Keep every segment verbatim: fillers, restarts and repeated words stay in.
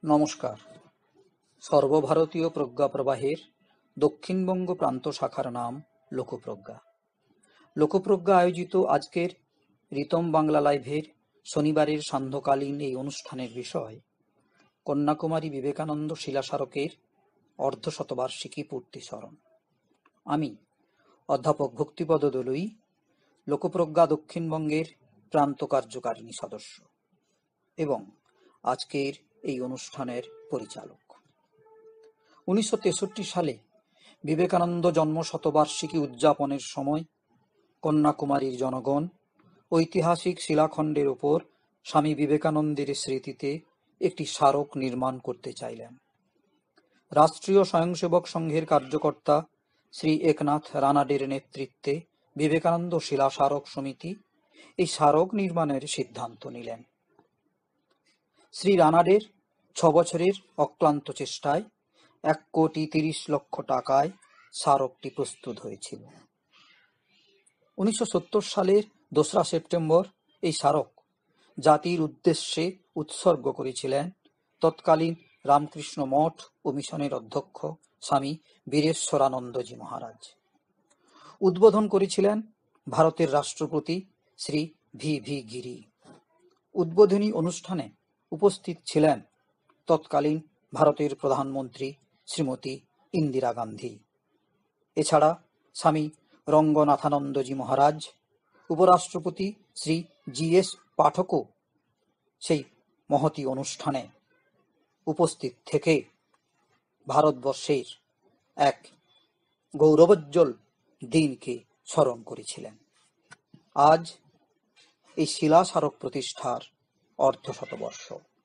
নমস্কার। সর্বভারতীয় প্রজ্ঞা প্রবাহের দক্ষিণবঙ্গ প্রান্ত শাখার নাম লোকপ্রজ্ঞা। লোকপ্রজ্ঞা আয়োজিত আজকের রিতম বাংলা লাইভের শনিবারের সান্ধ্যকালীন এই অনুষ্ঠানের বিষয় কন্যাকুমারী বিবেকানন্দ শিলাস্মারকের অর্ধশতবার্ষিকী পূর্তি স্মরণ। আমি অধ্যাপক ভক্তিপদ দলুই, লোকপ্রজ্ঞা দক্ষিণবঙ্গের প্রান্ত কার্যকারিণী সদস্য এবং আজকের এই অনুষ্ঠানের পরিচালক। উনিশশো তেষট্টি সালে বিবেকানন্দ জন্ম শতবার্ষিকী উদযাপনের সময় কন্যাকুমারীর জনগণ ঐতিহাসিক শিলাখণ্ডের ওপর স্বামী বিবেকানন্দের স্মৃতিতে একটি স্মারক নির্মাণ করতে চাইলেন। রাষ্ট্রীয় স্বয়ংসেবক সংঘের কার্যকর্তা শ্রী একনাথ রানাডের নেতৃত্বে বিবেকানন্দ শিলা স্মারক সমিতি এই স্মারক নির্মাণের সিদ্ধান্ত নিলেন। শ্রী রানাডের ছ বছরের অক্লান্ত চেষ্টায় এক কোটি তিরিশ লক্ষ টাকায় স্মারকটি প্রস্তুত হয়েছিল। উনিশশো সত্তর সালের দোসরা সেপ্টেম্বর এই স্মারক জাতির উদ্দেশ্যে উৎসর্গ করেছিলেন তৎকালীন রামকৃষ্ণ মঠ ও মিশনের অধ্যক্ষ স্বামী বীরেশ্বরানন্দজি মহারাজ। উদ্বোধন করেছিলেন ভারতের রাষ্ট্রপতি শ্রী ভি ভি গিরি। উদ্বোধনী অনুষ্ঠানে উপস্থিত ছিলেন তৎকালীন ভারতের প্রধানমন্ত্রী শ্রীমতী ইন্দিরা গান্ধী। এছাড়া স্বামী রঙ্গনাথানন্দজি মহারাজ, উপরাষ্ট্রপতি শ্রী জি এস পাঠকও সেই মহতী অনুষ্ঠানে উপস্থিত থেকে ভারতবর্ষের এক গৌরবোজ্জ্বল দিনকে স্মরণ করেছিলেন। আজ এই শিলা স্মারক প্রতিষ্ঠার অর্ধশতবর্ষ।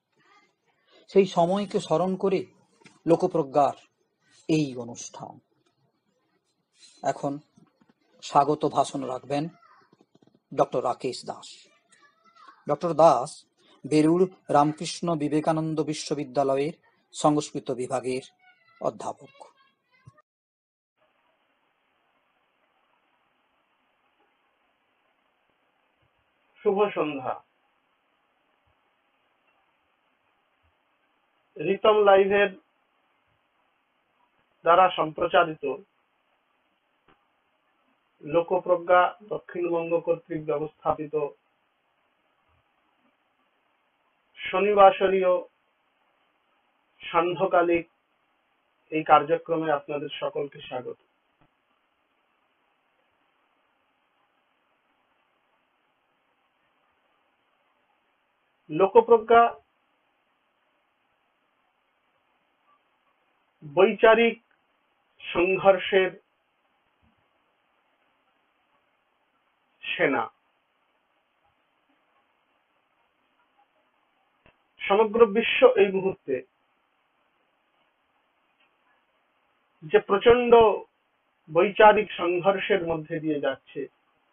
সেই সময়কে স্মরণ করে লোকপ্রজ্ঞার এই অনুষ্ঠান। এখন স্বাগত ভাষণ রাখবেন ডক্টর রাকেশ দাস। ডক্টর দাস বেলুড় রামকৃষ্ণ বিবেকানন্দ বিশ্ববিদ্যালয়ের সংস্কৃত বিভাগের অধ্যাপক। শুভ সন্ধ্যা। রিতম লাইভের দ্বারা সম্প্রচারিত লোকপ্রজ্ঞা দক্ষিণবঙ্গ কর্তৃক ব্যবস্থাপিত শনিবাসরীয় সান্ধ্যকালিক এই কার্যক্রমে আপনাদের সকলকে স্বাগত। লোকপ্রজ্ঞা বৈচারিক সংঘর্ষের সেনা। সমগ্র বিশ্ব এই মুহূর্তে যে প্রচন্ড বৈচারিক সংঘর্ষের মধ্যে দিয়ে যাচ্ছে,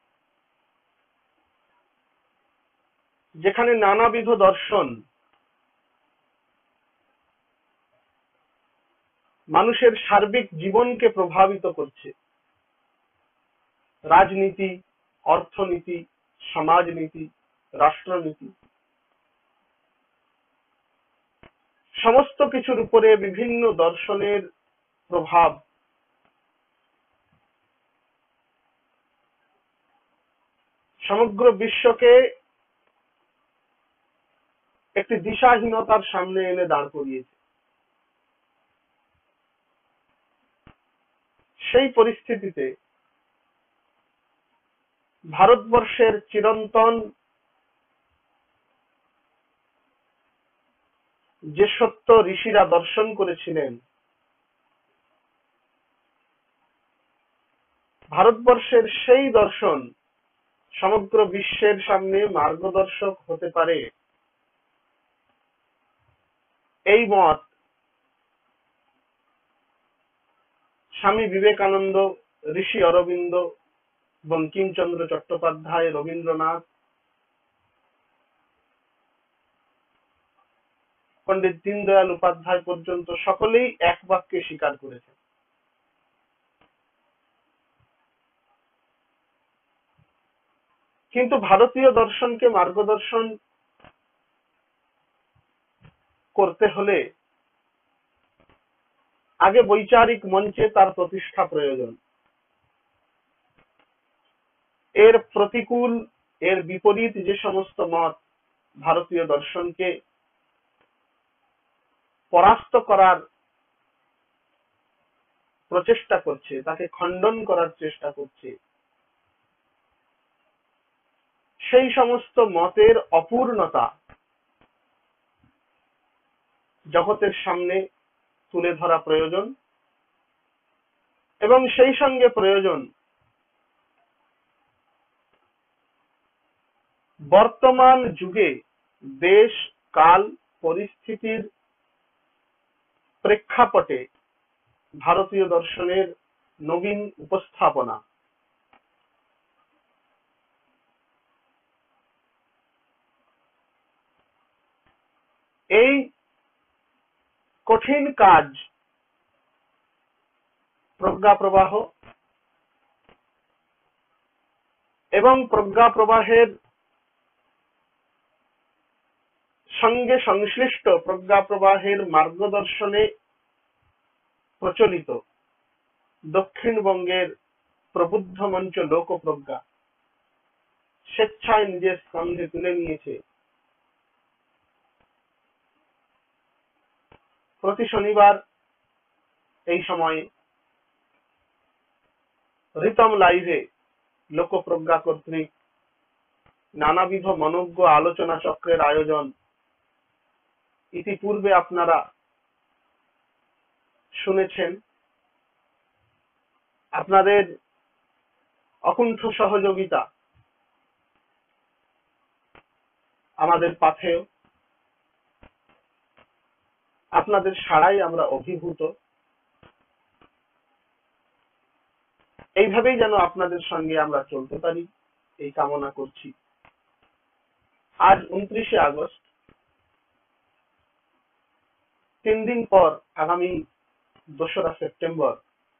যেখানে নানাবিধ দর্শন মানুষের সার্বিক জীবনকে প্রভাবিত করছে, রাজনীতি, অর্থনীতি, সমাজনীতি, রাষ্ট্রনীতি, সমস্ত কিছুর উপরে বিভিন্ন দর্শনের প্রভাব সমগ্র বিশ্বকে একটি দিশাহীনতার সামনে এনে দাঁড় করিয়েছে। সেই পরিস্থিতিতে ভারতবর্ষের চিরন্তন যে সত্য ঋষিরা দর্শন করেছিলেন, ভারতবর্ষের সেই দর্শন সমগ্র বিশ্বের সামনে মার্গদর্শক হতে পারে, এই মত স্বামী বিবেকানন্দ, ঋষি অরবিন্দ, বঙ্কিমচন্দ্র চট্টোপাধ্যায়, রবীন্দ্রনাথ, পণ্ডিত দীনদয়াল উপাধ্যায় পর্যন্ত সকলেই এক বাক্যে স্বীকার করেছে। কিন্তু ভারতীয় দর্শনকে মার্গদর্শন করতে হলে আগে বৈচারিক মঞ্চে তার প্রতিষ্ঠা প্রয়োজন। এর প্রতিকূল, এর বিপরীত যে সমস্ত মত ভারতীয় দর্শনকে পরাস্ত করার প্রচেষ্টা করছে, তাকে খণ্ডন করার চেষ্টা করছে, সেই সমস্ত মতের অপূর্ণতা জগতের সামনে তুলে ধরা প্রয়োজন এবং সেই সঙ্গে প্রয়োজন বর্তমান যুগে দেশ কাল পরিস্থিতির প্রেক্ষাপটে ভারতীয় দর্শনের নবীন উপস্থাপনা। এই কঠিন কাজ প্রজ্ঞা প্রবাহ এবং প্রজ্ঞা প্রবাহের সঙ্গে সংশ্লিষ্ট প্রজ্ঞা প্রবাহের মার্গদর্শনে প্রচলিত দক্ষিণবঙ্গের প্রবুদ্ধ মঞ্চ লোকপ্রজ্ঞা স্বেচ্ছায় নিজের স্কন্ধে তুলে নিয়েছে। প্রতি শনিবার এই সময়ে রিতম লাইভে লোকপ্রজ্ঞা কর্তৃক নানাবিধ মনোজ্ঞ আলোচনা চক্রের আয়োজন ইতিপূর্বে আপনারা শুনেছেন। আপনাদের অকুণ্ঠ সহযোগিতা আমাদের পাথেয়, আপনাদের সাড়াই আমরা অভিভূত। এইভাবেই যেন আপনাদের সঙ্গে আমরা চলতে পারি এই কামনা করছি। আজ উনত্রিশে আগস্ট, তিন দিন পর আগামী দোসরা সেপ্টেম্বর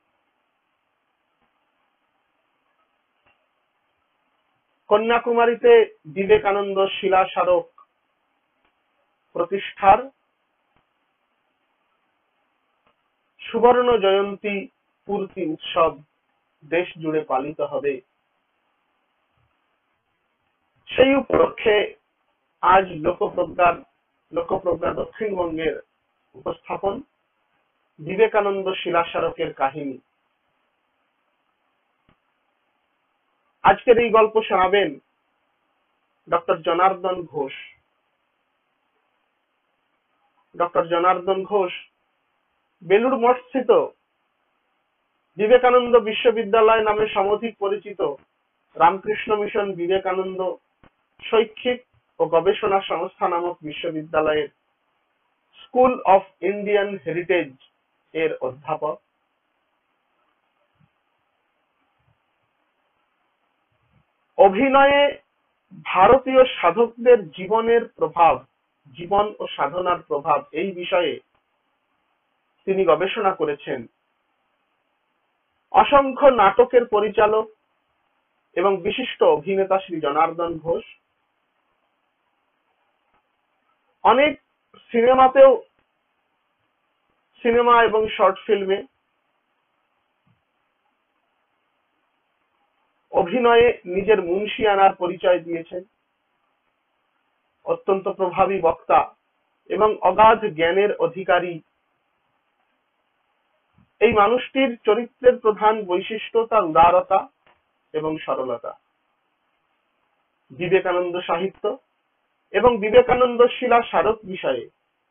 কন্যাকুমারীতে বিবেকানন্দ শিলা স্মারক প্রতিষ্ঠার সুবর্ণ জয়ন্তী পূর্তি উৎসব দেশ জুড়ে পালিত হবে। সেই উপলক্ষে আজ লোকপ্রজ্ঞার লোকপ্রজ্ঞা দক্ষিণবঙ্গের উপস্থাপন বিবেকানন্দ শিলা স্মারকের কাহিনী। আজকের এই গল্প শোনাবেন ডক্টর জনার্দন ঘোষ। ডক্টর জনার্দন ঘোষ বেলুড় মঠস্থিত বিবেকানন্দ বিশ্ববিদ্যালয় নামে সমধিক পরিচিত রামকৃষ্ণ মিশন বিবেকানন্দ শৈক্ষিক ও গবেষণা সংস্থা নামক বিশ্ববিদ্যালয়ের স্কুল অফ ইন্ডিয়ান হেরিটেজ এর অধ্যাপক। অভিনয়ে ভারতীয় সাধকদের জীবনের প্রভাব, জীবন ও সাধনার প্রভাব, এই বিষয়ে তিনি গবেষণা করেছেন। অসংখ্য নাটকের পরিচালক এবং বিশিষ্ট অভিনেতা শ্রী জনার্দন ঘোষ অনেক সিনেমাতেও, সিনেমা এবং শর্ট ফিল্মে অভিনয়ে নিজের মুনশিয়ানার পরিচয় দিয়েছেন। অত্যন্ত প্রভাবী বক্তা এবং অগাধ জ্ঞানের অধিকারী এই মানুষটির চরিত্রের প্রধান বৈশিষ্ট্য তার উদারতা এবং সরলতা। বিবেকানন্দ সাহিত্য এবং বিবেকানন্দ শিলা স্মারক বিষয়ে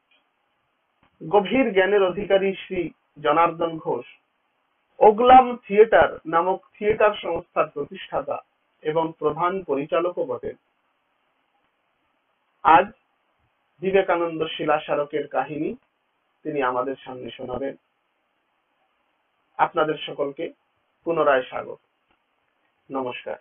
গভীর জ্ঞানের অধিকারী শ্রী জনার্দন ঘোষ ওগলাম থিয়েটার নামক থিয়েটার সংস্থার প্রতিষ্ঠাতা এবং প্রধান পরিচালকও বটেন। আজ বিবেকানন্দ শিলা স্মারকের কাহিনী তিনি আমাদের সামনে শোনাবেন। আপনাদের সকলকে পুনরায় স্বাগত। নমস্কার।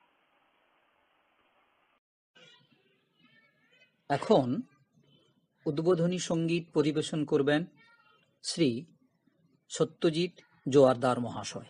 এখন উদ্বোধনী সঙ্গীত পরিবেশন করবেন শ্রী সত্যজিৎ জোয়ারদার মহাশয়।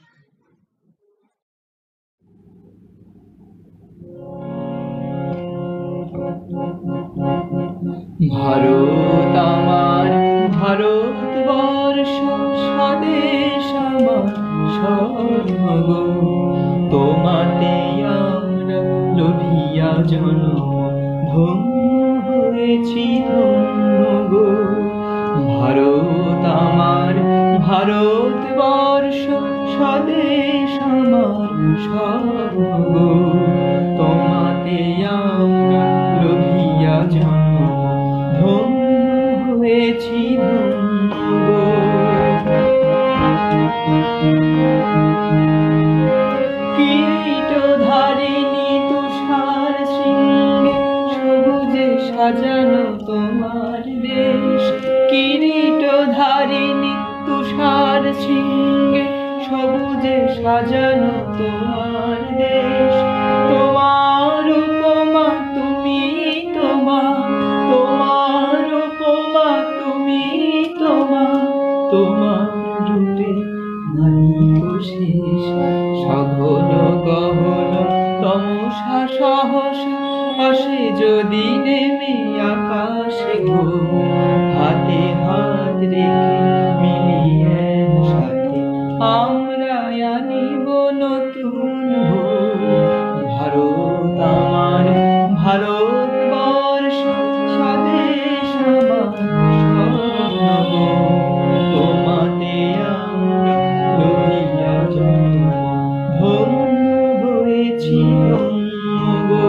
ভারত আমার ভারতবর্ষ স্বদেশ আমার স্বর্গ তোমাতে আমরা লোভিয়া জন্ম ধন্য হয়েছি ধন্য গো ভারত আমার ভারতবর্ষ স্বদেশ আমার স্বর্গ তোমাতে আমরা লোভিয়া জন্ম ধন্য হয়েছি ধন্য গো কিরীটধারিণী তুষার শৃঙ্গে সবুজে সাজানো তোমার দেশ কিরীটধারিণী তুষার শৃঙ্গে সবুজে সাজানো তোমার দেশ তোমার উপমা তুমি তোমা তোমার উপমা তুমি তোমা তোমার রূপে নাহিক শেষ সঘন গহন তমসা সহসা আসে যদি নেমে আকাশে ঘোর হাতে হাত রেখে মিলিয়ে সাথে আমরা আনিব নতুন ভোর ভারত আমার ভারতবর্ষ স্বদেশ আমার স্বর্গ তোমাতে আমরা লোভিয়া জন্ম ধন্য হয়েছি ধন্য গো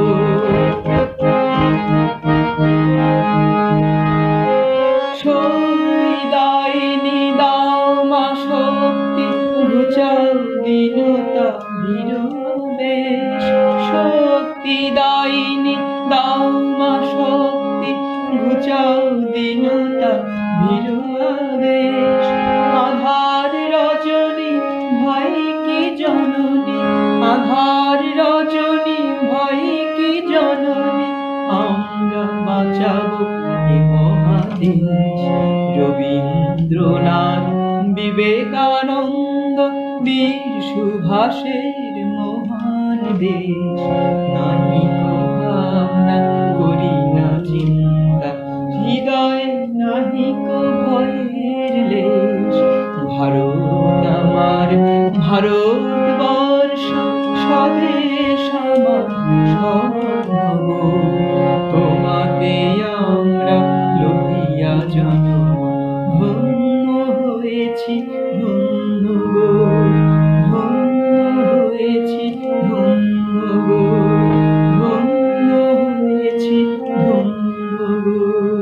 শক্তিদায়িনী দাও মা শক্তি ঘুচাও দীনতা ভীরবেশ শক্তিদায়িনী দাও মা শক্তি ঘুচাও দীনতা ভীরবেশ আধার রজনী ভয় কি জননী আধার রজনী ভয় কি জননী আমরা বাঁচাবো এ মহাদেশ রবীন্দ্রনাথ বিবেকানন্দ বীর সুভাষের মহান দেশ নাহিক ভাবনা করি না চিন্তা হৃদয়ে নাহিক ভয়ের লেশ ভারত আমার ভারতবর্ষ স্বদেশ আমার স্বর্গ তোমাতে আমরা লোভিয়া জন্ম ধন্য হয়েছি ধন্য গো ধন্য হয়েছি ধন্য গো ধন্য হয়েছি ধন্য গো।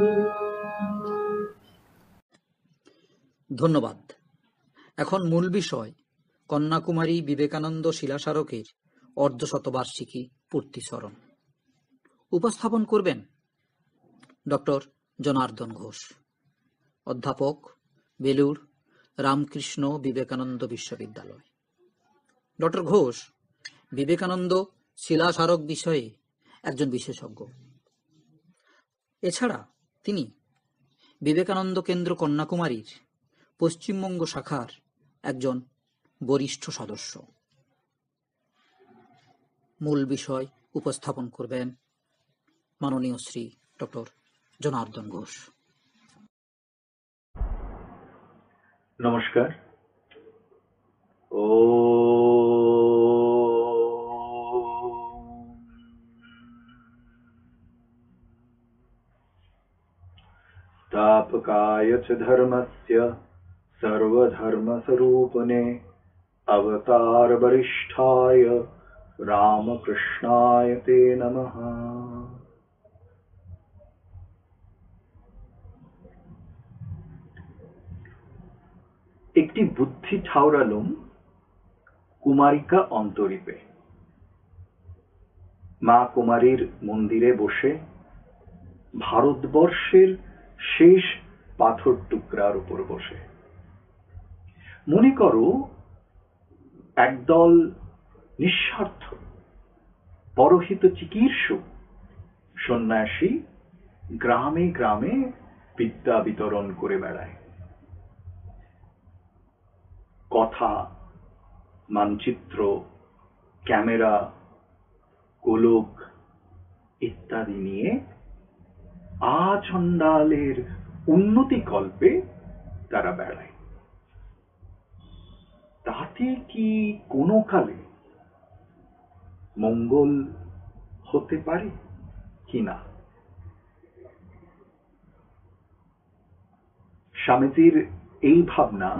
ধন্যবাদ। এখন মূল বিষয় কন্যাকুমারী বিবেকানন্দ শিলাস্মারকের অর্ধশতবার্ষিকী পূর্তিস্মরণ। উপস্থাপন করবেন ডক্টর জনার্দন ঘোষ, অধ্যাপক, বেলুর রামকৃষ্ণ বিবেকানন্দ বিশ্ববিদ্যালয়। ডক্টর ঘোষ বিবেকানন্দ শিলাস্মারক বিষয়ে একজন বিশেষজ্ঞ। এছাড়া তিনি বিবেকানন্দ কেন্দ্র কন্যাকুমারীর পশ্চিমবঙ্গ শাখার একজন বরিষ্ঠ সদস্য। মূল বিষয় উপস্থাপন করবেন মাননীয় শ্রী ডক্টর জনার্দন ঘোষ। নমস্কার। ও तापकाय च धर्मस्य सर्वधर्मस्वरूपिणे अवतार वरिष्ठाय रामकृष्णाय ते नमः। একটি বুদ্ধি ঠাউরালুম কুমারিকা অন্তরীপে। মা কুমারীর মন্দিরে বসে ভারতবর্ষের শেষ পাথর টুকরার উপর বসে মনে করো একদল নিঃস্বার্থ পরহিত চিকিৎসক সন্ন্যাসী গ্রামে গ্রামে বিদ্যা বিতরণ করে বেড়ায়। কথা, মানচিত্র, ক্যামেরা, গোলক ইত্যাদি নিয়ে আচণ্ডালের উন্নতি কল্পে তারা বেড়ায়। তাতে কি কোনো কালে মঙ্গল হতে পারে কিনা? স্বামীজির এই ভাবনা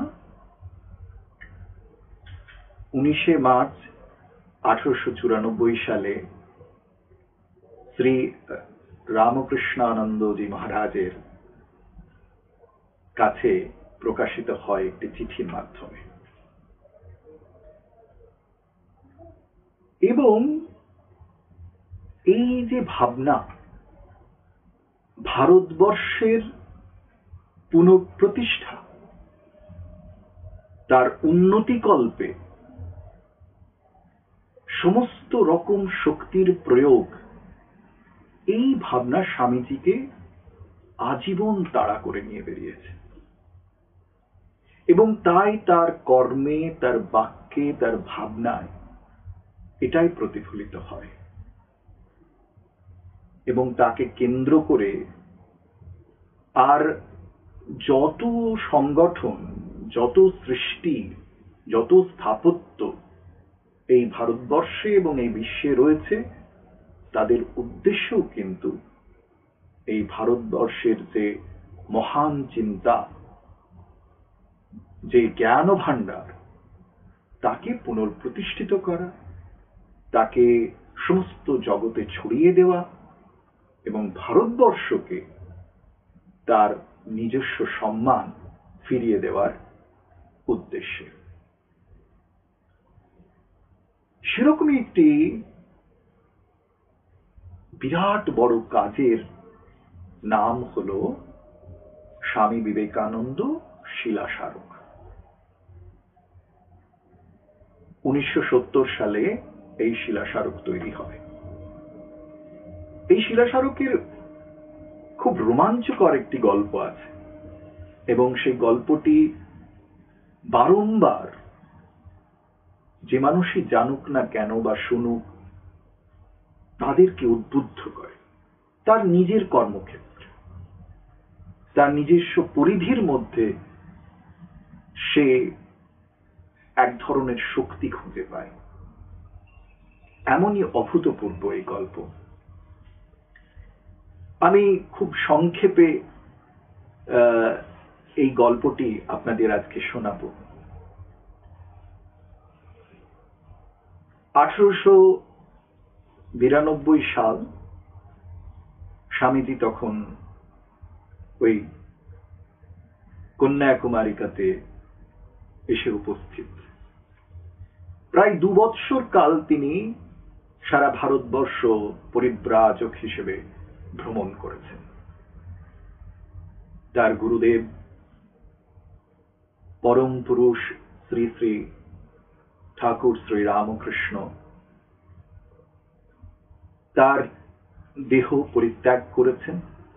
উনিশে মার্চ আঠারোশো চুরানব্বই সালে শ্রী রামকৃষ্ণানন্দজি মহারাজের কাছে প্রকাশিত হয় একটি চিঠির মাধ্যমে, এবং এই যে ভাবনা ভারতবর্ষের পুনঃপ্রতিষ্ঠা, তার উন্নতিকল্পে সমস্ত রকম শক্তির প্রয়োগ, এই ভাবনা স্বামীজিকে আজীবন তাড়া করে নিয়ে বেরিয়েছে, এবং তাই তার কর্মে, তার বাক্যে, তার ভাবনায় এটাই প্রতিফলিত হয়। এবং তাকে কেন্দ্র করে আর যত সংগঠন, যত সৃষ্টি, যত স্থাপত্য এই ভারতবর্ষে এবং এই বিশ্বে রয়েছে, তাদের উদ্দেশ্যও কিন্তু এই ভারতবর্ষের যে মহান চিন্তা, যে জ্ঞান ভাণ্ডার, তাকে পুনঃপ্রতিষ্ঠিত করা, তাকে সমস্ত জগতে ছড়িয়ে দেওয়া এবং ভারতবর্ষকে তার নিজস্ব সম্মান ফিরিয়ে দেওয়ার উদ্দেশ্যে। সেরকমই একটি বিরাট বড় কাজের নাম হল স্বামী বিবেকানন্দ শিলাস্মারক। উনিশশো সত্তর সালে এই শিলাস্মারক তৈরি হয়। এই শিলাস্মারকের খুব রোমাঞ্চকর একটি গল্প আছে, এবং সেই গল্পটি বারংবার যে মানুষই জানুক না কেন বা শুনুক, তাদেরকে উদ্বুদ্ধ করে। তার নিজের কর্মক্ষেত্রে, তার নিজস্ব পরিধির মধ্যে সে এক ধরনের শক্তি খুঁজে পায়। এমনই অভূতপূর্ব এই গল্প। আমি খুব সংক্ষেপে এই গল্পটি আপনাদের আজকে শোনাব। আঠারোশো বিরানব্বই সাল, স্বামীজি তখন ওই কন্যাকুমারিকাতে এসে উপস্থিত। প্রায় দু বৎসর কাল তিনি সারা ভারতবর্ষ পরিব্রাজক হিসেবে ভ্রমণ করেছেন। তার গুরুদেব পরম পুরুষ শ্রী শ্রী ঠাকুর শ্রী রামকৃষ্ণ তার দেহ পরিত্যাগ করেছেন,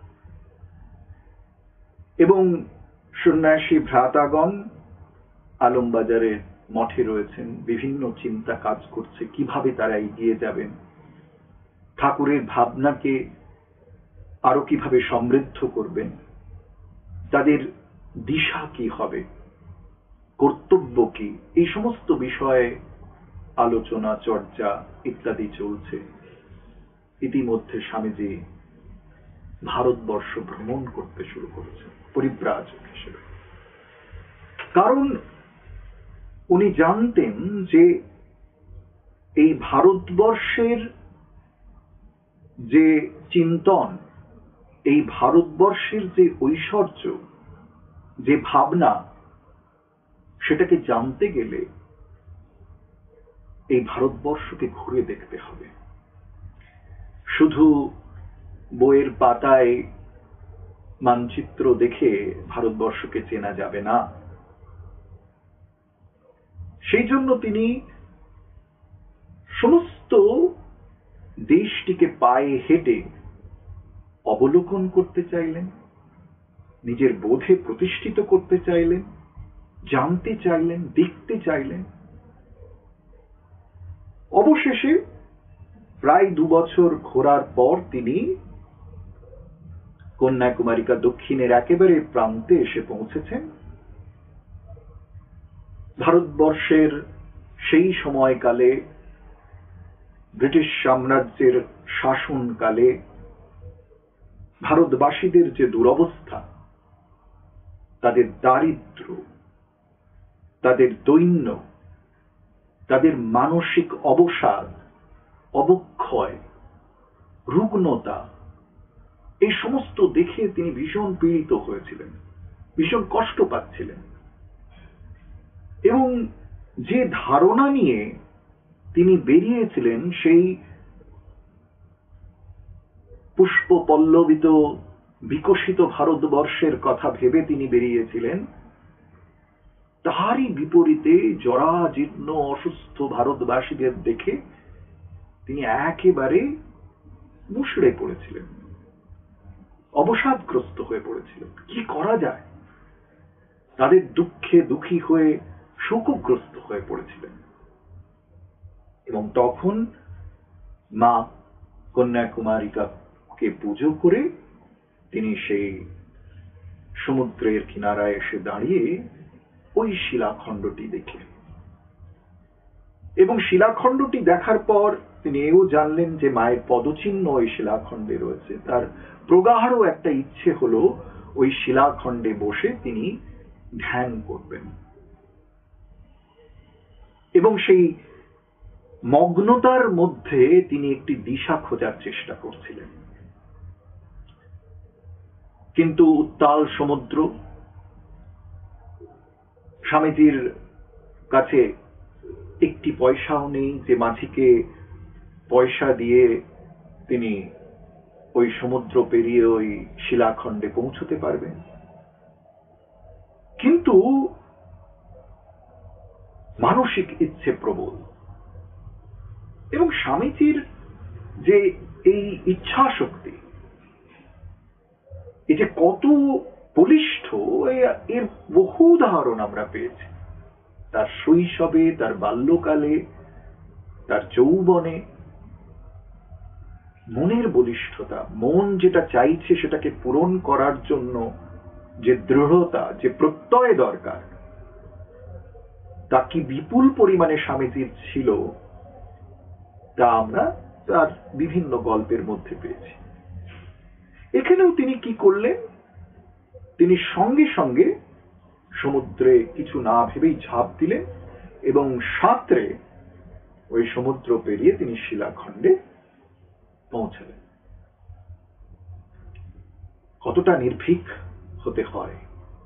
এবং সন্ন্যাসী ভ্রাতাগণ আলমবাজারের মঠে রয়েছেন, বিভিন্ন চিন্তা কাজ করছে কিভাবে তারা এগিয়ে যাবেন, ঠাকুরের ভাবনাকে আরো কিভাবে সমৃদ্ধ করবেন, তাদের দিশা কি হবে, কর্তব্য কি, এই সমস্ত বিষয়ে আলোচনা চর্চা ইত্যাদি চলছে। ইতিমধ্যে স্বামীজি ভারতবর্ষ ভ্রমণ করতে শুরু করেছেন পরিব্রাজক হিসেবে। কারণ উনি জানতেন যে এই ভারতবর্ষের যে চিন্তন, এই ভারতবর্ষের যে ঐশ্বর্য, যে ভাবনা, সেটাকে জানতে গেলে এই ভারতবর্ষকে ঘুরে দেখতে হবে। শুধু বইয়ের পাতায় মানচিত্র দেখে ভারতবর্ষকে চেনা যাবে না। সেই জন্য তিনি সমস্ত দেশটিকে পায়ে হেঁটে অবলোকন করতে চাইলেন, নিজের বোধে প্রতিষ্ঠিত করতে চাইলেন, জানতে চাইলেন, দেখতে চাইলেন। অবশেষে প্রায় দু বছর ঘোরার পর তিনি কন্যাকুমারিকা দক্ষিণের একেবারে প্রান্তে এসে পৌঁছেছেন, ভারতবর্ষের সেই সময়কালে ব্রিটিশ সাম্রাজ্যের শাসনকালে ভারতবাসীদের যে দুরবস্থা, তাদের দারিদ্র্য, তাদের দৈন্য, তাদের মানসিক অবসাদ, অবক্ষয়, রুগ্নতা, এই সমস্ত দেখে তিনি ভীষণ পীড়িত হয়েছিলেন, ভীষণ কষ্ট পাচ্ছিলেন। এবং যে ধারণা নিয়ে তিনি বেরিয়েছিলেন, সেই পুষ্প পল্লবিত বিকশিত ভারতবর্ষের কথা ভেবে তিনি বেরিয়েছিলেন, তারই বিপরীতে জরাজীর্ণ অসুস্থ ভারতবাসীদের দেখে তিনি একেবারে মুষড়ে পড়েছিলেন, অবসাদগ্রস্ত হয়ে পড়েছিলেন। কি করা যায়? তাদের দুঃখে দুঃখী হয়ে শোকগ্রস্ত হয়ে পড়েছিলেন। এবং তখন মা কন্যাকুমারিকাকে পুজো করে তিনি সেই সমুদ্রের কিনারায় এসে দাঁড়িয়ে ওই শিলাখণ্ডটি দেখলেন। এবং শিলাখণ্ডটি দেখার পর তিনি এও জানলেন যে মায়ের পদচিহ্ন ওই শিলাখণ্ডে রয়েছে। তার প্রগাঢ় একটা ইচ্ছে হলো ওই শিলাখণ্ডে বসে তিনি ধ্যান করবেন। এবং সেই মগ্নতার মধ্যে তিনি একটি দিশা খোঁজার চেষ্টা করছিলেন। কিন্তু উত্তাল সমুদ্র, স্বামীজির কাছে একটি পয়সাও নেই যে মাঝিকে পয়সা দিয়ে তিনি ওই সমুদ্র পেরিয়ে ওই শিলাখণ্ডে পৌঁছতে পারবেন। কিন্তু মানসিক ইচ্ছে প্রবল, এবং স্বামীজির যে এই ইচ্ছা শক্তি, এই যে কত বলিষ্ঠ, এর বহু উদাহরণ আমরা পেয়েছি। তার শৈশবে, তার বাল্যকালে, তার যৌবনে মনের বলিষ্ঠতা, মন যেটা চাইছে সেটাকে পূরণ করার জন্য যে দৃঢ়তা, যে প্রত্যয় দরকার, তা কি বিপুল পরিমাণে স্বামীজির ছিল, তা আমরা তার বিভিন্ন গল্পের মধ্যে পেয়েছি। এখানেও তিনি কি করলেন? তিনি সঙ্গে সঙ্গে সমুদ্রে কিছু না ভেবেই ঝাঁপ দিলেন এবং সাঁতরে ওই সমুদ্র পেরিয়ে তিনি শিলাখণ্ডে পৌঁছালেন। কতটা নির্ভীক হতে হয়!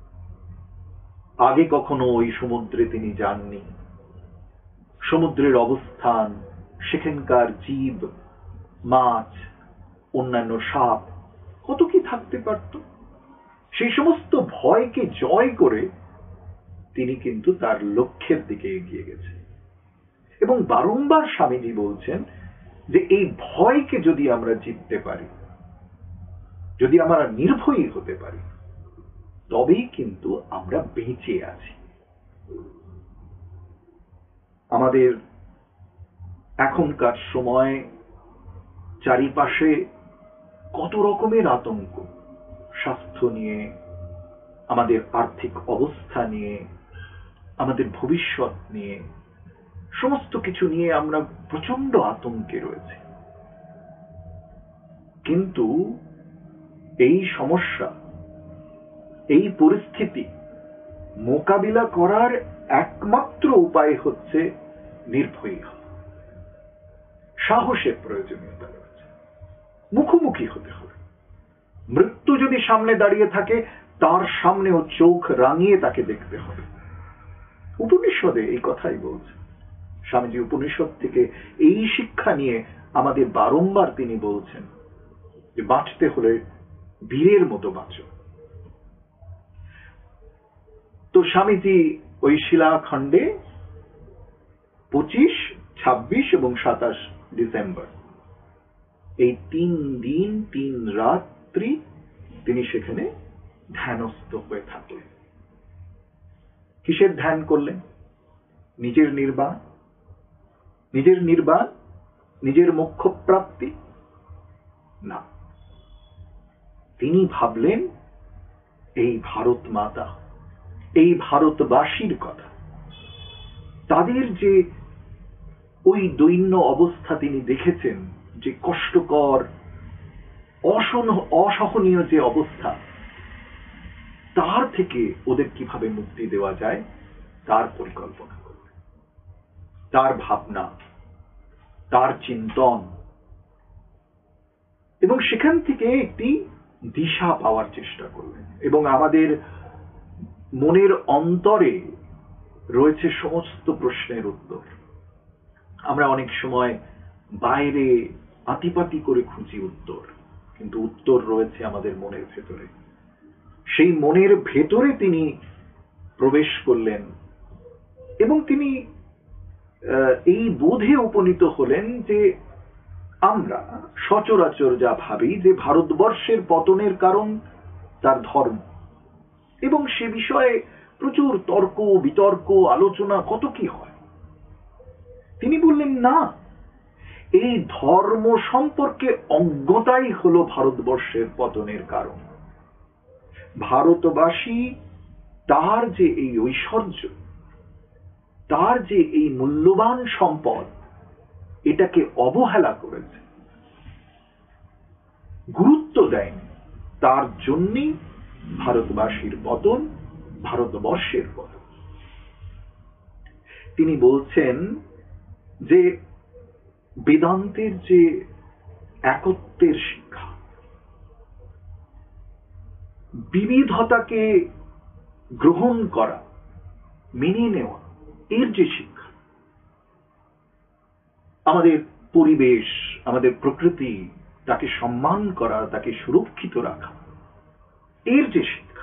আগে কখনো ওই সমুদ্রে তিনি যাননি। সমুদ্রের অবস্থান, সেখানকার জীব, মাছ, অন্যান্য সাপ, কত কি থাকতে পারত। সেই সমস্ত ভয়কে জয় করে তিনি কিন্তু তার লক্ষ্যের দিকে এগিয়ে গেছেন। এবং বারংবার স্বামীজি বলছেন যে এই ভয়কে যদি আমরা জিততে পারি, যদি আমরা নির্ভয়ী হতে পারি, তবেই কিন্তু আমরা বেঁচে আছি। আমাদের এখনকার সময় চারিপাশে কত রকমের আতঙ্ক, স্বাস্থ্য নিয়ে, আমাদের আর্থিক অবস্থা নিয়ে, আমাদের ভবিষ্যৎ নিয়ে, সমস্ত কিছু নিয়ে আমরা প্রচন্ড আতঙ্কে রয়েছে। কিন্তু এই সমস্যা, এই পরিস্থিতি মোকাবিলা করার একমাত্র উপায় হচ্ছে নির্ভয়ী হওয়া। সাহসের প্রয়োজনীয়তা রয়েছে, মুখোমুখি হতে হবে। মৃত্যু যদি সামনে দাঁড়িয়ে থাকে, তার সামনেও চোখ রাঙিয়ে তাকে দেখতে হবে। উপনিষদে এই কথাই বলছে স্বামীজি। উপনিষদ থেকে এই শিক্ষা নিয়ে আমাদের বারংবার তিনি বলছেন যে বাঁচতে হলে বীরের মতো বাঁচো। তো স্বামীজি ওই শিলাখণ্ডে পঁচিশ, ছাব্বিশ এবং সাতাশ ডিসেম্বর, এই তিন দিন তিন রাত্রি তিনি সেখানে ধ্যানস্থ হয়ে থাকলেন। কিসের ধ্যান করলেন? নিজের নির্বাণ, নিজের নির্বাণ, নিজের মোক্ষ প্রাপ্তি না। তিনি ভাবলেন এই ভারত মাতা, এই ভারতবাসীর কথা, তাদের যে ওই দৈন্য অবস্থা তিনি দেখেছেন, যে কষ্টকর অসহনীয় যে অবস্থা, তার থেকে ওদের কিভাবে মুক্তি দেওয়া যায় তার পরিকল্পনা করলেন, তার ভাবনা, তার চিন্তন, এবং সেখান থেকে একটি দিশা পাওয়ার চেষ্টা করলেন। এবং আমাদের মনের অন্তরে রয়েছে সমস্ত প্রশ্নের উত্তর। আমরা অনেক সময় বাইরে আতিপাতি করে খুঁজি উত্তর, কিন্তু উত্তর রয়েছে আমাদের মনের ভেতরে। সেই মনের ভেতরে তিনি প্রবেশ করলেন এবং তিনি এই বোধে উপনীত হলেন যে আমরা সচরাচর যা ভাবি যে ভারতবর্ষের পতনের কারণ তার ধর্ম, এবং সে বিষয়ে প্রচুর তর্ক বিতর্ক আলোচনা কত কি হয়। তিনি বললেন না, এই ধর্ম সম্পর্কে অজ্ঞতাই হলো ভারতবর্ষের পতনের কারণ। ভারতবাসী তার যে এই ঐশ্বর্য, তার যে এই মূল্যবান সম্পদ, এটাকে অবহেলা করেছে, গুরুত্ব দেয়নি। তার জন্যই ভারতবাসীর পতন, ভারতবর্ষের পতন। তিনি বলছেন যে বেদান্তের যে একত্বের শিক্ষা, বিবিধতাকে গ্রহণ করা, মেনে নেওয়া, এর যে শিক্ষা, আমাদের পরিবেশ, আমাদের প্রকৃতি, তাকে সম্মান করা, তাকে সুরক্ষিত রাখা, এর যে শিক্ষা,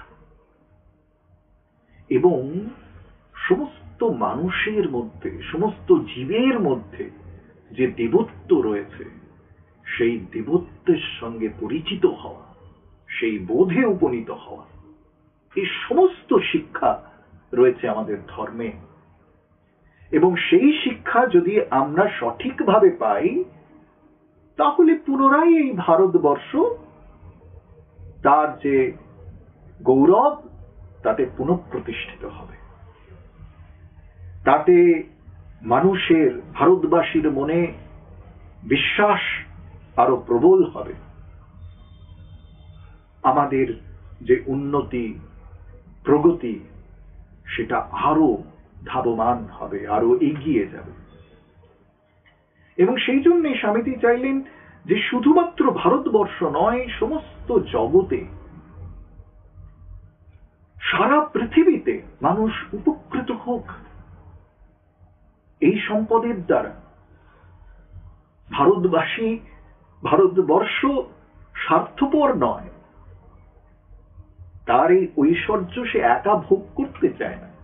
এবং সমস্ত মানুষের মধ্যে, সমস্ত জীবের মধ্যে যে দেবত্ব রয়েছে, সেই দেবত্বের সঙ্গে পরিচিত হওয়া, সেই বোধে উপনীত হওয়া, এই সমস্ত শিক্ষা রয়েছে আমাদের ধর্মে। এবং সেই শিক্ষা যদি আমরা সঠিকভাবে পাই, তাহলে পুনরায় এই ভারতবর্ষ তার যে গৌরব, তাতে পুনঃপ্রতিষ্ঠিত হবে। তাতে মানুষের, ভারতবাসীর মনে বিশ্বাস আরো প্রবল হবে। আমাদের যে উন্নতি, প্রগতি, সেটা আরো ধাবমান হবে, আরো এগিয়ে যাবে। এবং সেই জন্যে স্বামীজি চাইলেন যে শুধুমাত্র ভারতবর্ষ নয়, সমস্ত জগতে, সারা পৃথিবীতে মানুষ উপকৃত হোক এই সম্পদের দ্বারা। ভারতবাসী, ভারতবর্ষ স্বার্থপর নয়, তার এই ঐশ্বর্য সে একা ভোগ করতে চায় না।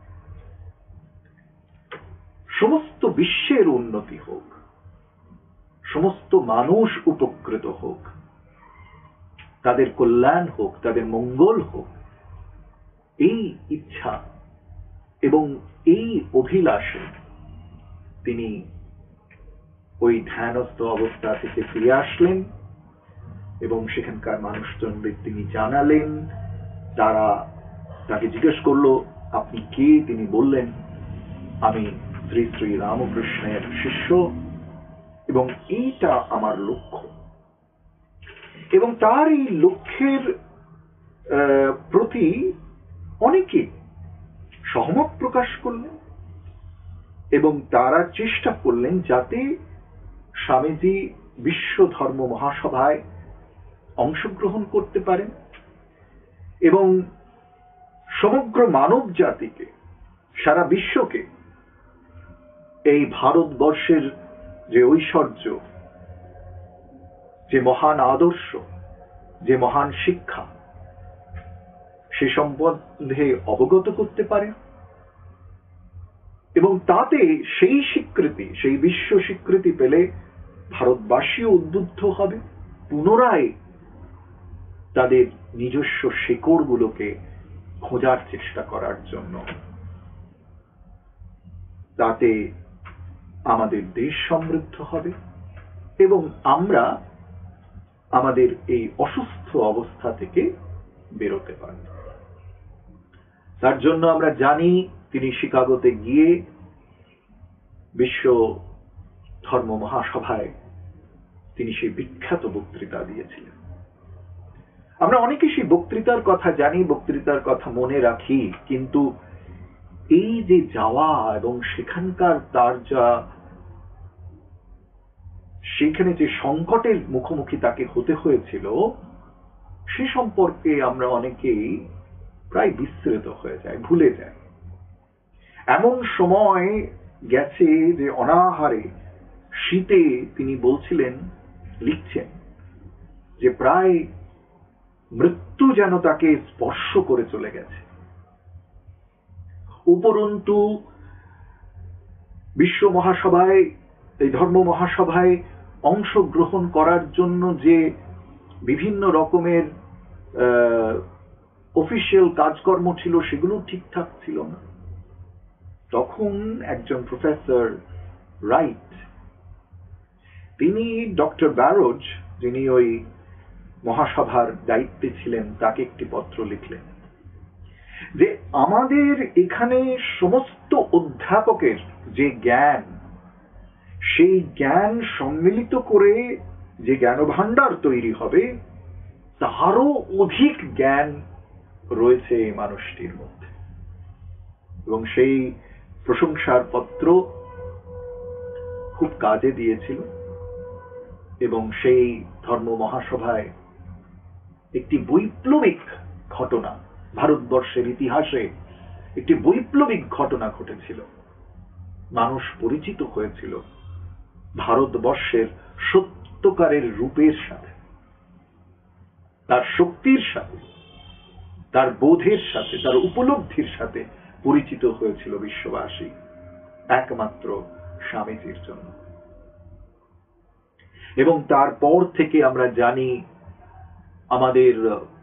সমস্ত বিশ্বের উন্নতি হোক, সমস্ত মানুষ উপকৃত হোক, তাদের কল্যাণ হোক, তাদের মঙ্গল হোক, এই ইচ্ছা এবং এই অভিলাষে তিনি ওই ধ্যানস্থ অবস্থা থেকে ফিরে আসলেন এবং সেখানকার মানুষজনদের তিনি জানালেন। তারা তাকে জিজ্ঞেস করলো, আপনি কে? তিনি বললেন, আমি শ্রী শ্রী রামকৃষ্ণের শিষ্য এবং এইটা আমার লক্ষ্য। এবং তার এই লক্ষ্যের প্রতি অনেকে সহমত প্রকাশ করলেন এবং তারা চেষ্টা করলেন যাতে স্বামীজি বিশ্ব ধর্ম মহাসভায় অংশগ্রহণ করতে পারেন এবং সমগ্র মানব জাতিকে, সারা বিশ্বকে এই ভারতবর্ষের যে ঐশ্বর্য, যে মহান আদর্শ, যে মহান শিক্ষা, সে সম্বন্ধে অবগত করতে পারে এবং তাতে সেই স্বীকৃতি, সেই বিশ্ব স্বীকৃতি পেলে ভারতবাসীও উদ্বুদ্ধ হবে পুনরায় তাদের নিজস্ব শেকড়গুলোকে খোঁজার চেষ্টা করার জন্য। তাতে আমাদের দেশ সমৃদ্ধ হবে এবং আমরা আমাদের এই অসুস্থ অবস্থা থেকে বেরোতে পারব। তার জন্য আমরা জানি তিনি শিকাগোতে গিয়ে বিশ্ব ধর্ম মহাসভায় তিনি সেই বিখ্যাত বক্তৃতা দিয়েছিলেন। আমরা অনেকে সেই বক্তৃতার কথা জানি, বক্তৃতার কথা মনে রাখি, কিন্তু এই যে যাওয়া এবং সেখানকার তার যা সেখানে যে সংকটের মুখোমুখি তাকে হতে হয়েছিল সে সম্পর্কে আমরা অনেকেই প্রায় বিস্মৃত হয়ে যায়, ভুলে যায়। এমন সময় গেছে যে অনাহারে শীতে তিনি বলছিলেন, লিখছেন যে প্রায় মৃত্যু যেন তাকে স্পর্শ করে চলে গেছে। উপরন্তু বিশ্ব মহাসভায়, এই ধর্ম মহাসভায় অংশগ্রহণ করার জন্য যে বিভিন্ন রকমের অফিসিয়াল কাজকর্ম ছিল সেগুলো ঠিকঠাক ছিল না। তখন একজন প্রফেসর রাইট তিনি ডক্টর ব্যারোজ, যিনি ওই মহাসভার দায়িত্বে ছিলেন, তাকে একটি পত্র লিখলেন যে আমাদের এখানে সমস্ত অধ্যাপকের যে জ্ঞান, সেই জ্ঞান সম্মিলিত করে যে জ্ঞানভাণ্ডার তৈরি হবে তারও অধিক জ্ঞান রয়েছে এই মানুষটির মধ্যে। এবং সেই প্রশংসার পত্র খুব কাজে দিয়েছিল এবং সেই ধর্ম মহাসভায় একটি বৈপ্লবিক ঘটনা, ভারতবর্ষের ইতিহাসে একটি বৈপ্লবিক ঘটনা ঘটেছিল। মানুষ পরিচিত হয়েছিল ভারতবর্ষের সত্যকারের রূপের সাথে, তার শক্তির সাথে, তার বোধের সাথে, তার উপলব্ধির সাথে পরিচিত হয়েছিল বিশ্ববাসী একমাত্র স্বামীজির জন্য। এবং তারপর থেকে আমরা জানি আমাদের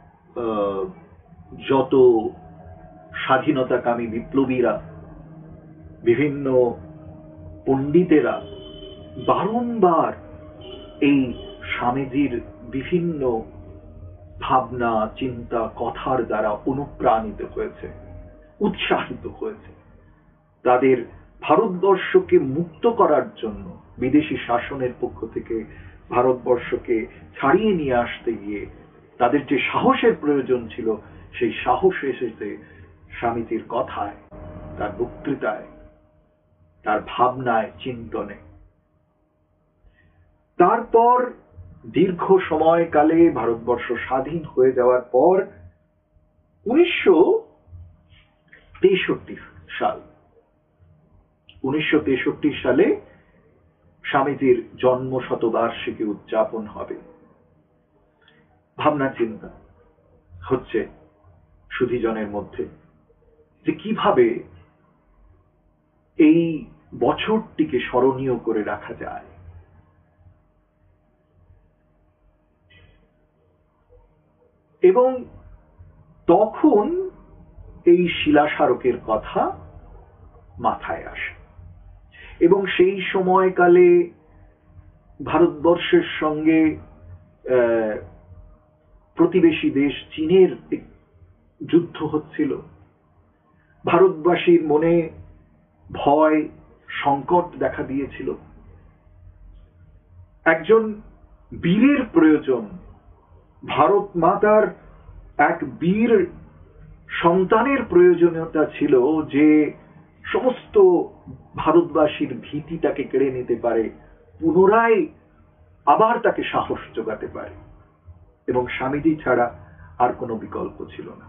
যত স্বাধীনতাকামী বিপ্লবীরা, বিভিন্ন পণ্ডিতেরা বারংবার এই স্বামীজির বিভিন্ন ভাবনা, চিন্তা, কথার দ্বারা অনুপ্রাণিত হয়েছে, উৎসাহিত হয়েছে। তাদের ভারতবর্ষকে মুক্ত করার জন্য বিদেশি শাসনের পক্ষ থেকে ভারতবর্ষকে ছাড়িয়ে নিয়ে আসতে গিয়ে তাদের যে সাহসের প্রয়োজন ছিল, সেই সাহস এসেছে স্বামীজির কথায়, তার বক্তৃতায়, তার ভাবনায়, চিন্তনে। তারপর দীর্ঘ সময়কালে ভারতবর্ষ স্বাধীন হয়ে যাওয়ার পর উনিশশো তেষট্টি সাল উনিশশো তেষট্টি সালে স্বামীজির জন্ম শতবার্ষিকী উদযাপন হবে। ভাবনা চিন্তা হচ্ছে সুধীজনের মধ্যে যে কিভাবে এই বছরটিকে স্মরণীয় করে রাখা যায়। এবং তখন এই শিলাস্মারকের কথা মাথায় আসে এবং সেই সময়কালে ভারতবর্ষের সঙ্গে প্রতিবেশী দেশ চীনের যুদ্ধ হচ্ছিল। ভারতবাসীর মনে ভয়, সংকট দেখা দিয়েছিল। একজন বীরের প্রয়োজন, ভারত মাতার এক বীর সন্তানের প্রয়োজনীয়তা ছিল যে সমস্ত ভারতবাসীর ভীতি তাকে কেড়ে নিতে পারে, পুনরায় আবার তাকে সাহস যোগাতে পারে। এবং স্বামীজি ছাড়া আর কোনো বিকল্প ছিল না।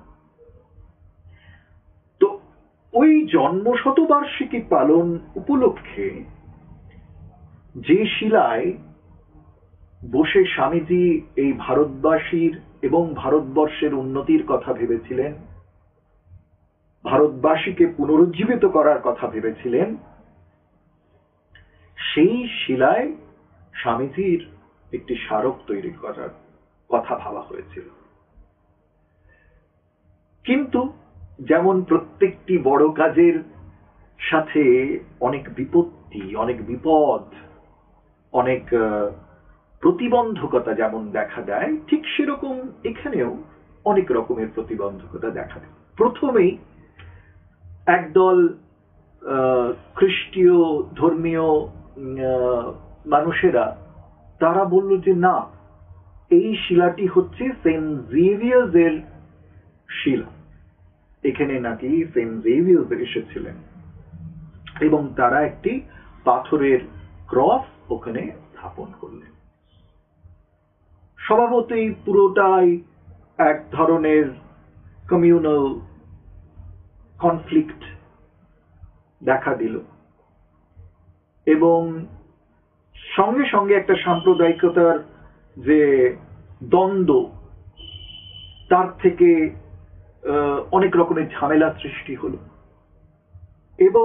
তো ওই জন্মশতবার্ষিকী পালন উপলক্ষে যে শিলায় বসে স্বামীজি এই ভারতবাসীর এবং ভারতবর্ষের উন্নতির কথা ভেবেছিলেন, ভারতবাসীকে পুনরুজ্জীবিত করার কথা ভেবেছিলেন, সেই শিলায় স্বামীজির একটি স্মারক তৈরি করার কথা ভাবা হয়েছিল। কিন্তু যেমন প্রত্যেকটি বড় কাজের সাথে অনেক বিপত্তি, অনেক বিপদ, অনেক প্রতিবন্ধকতা যেমন দেখা দেয়, ঠিক সেরকম এখানেও অনেক রকমের প্রতিবন্ধকতা দেখা দেয়। প্রথমেই একদল খ্রিস্টীয় ধর্মীয় মানুষেরা তারা বলল যে না, এই শিলাটি হচ্ছে সেন্ট জেভিয়ার্স এর শিলা, এখানে নাকি সেন্ট জেভিয়ার্স এসেছিলেন, এবং তারা একটি পাথরের ক্রস ওখানে স্থাপন করলেন। স্বভাবতই পুরোটাই এক ধরনের কমিউনাল কনফ্লিক্ট দেখা দিল, এবং সঙ্গে সঙ্গে একটা সাম্প্রদায়িকতার যে দ্বন্দ্ব, তার থেকে অনেক রকমের ঝামেলা সৃষ্টি হলো। এবং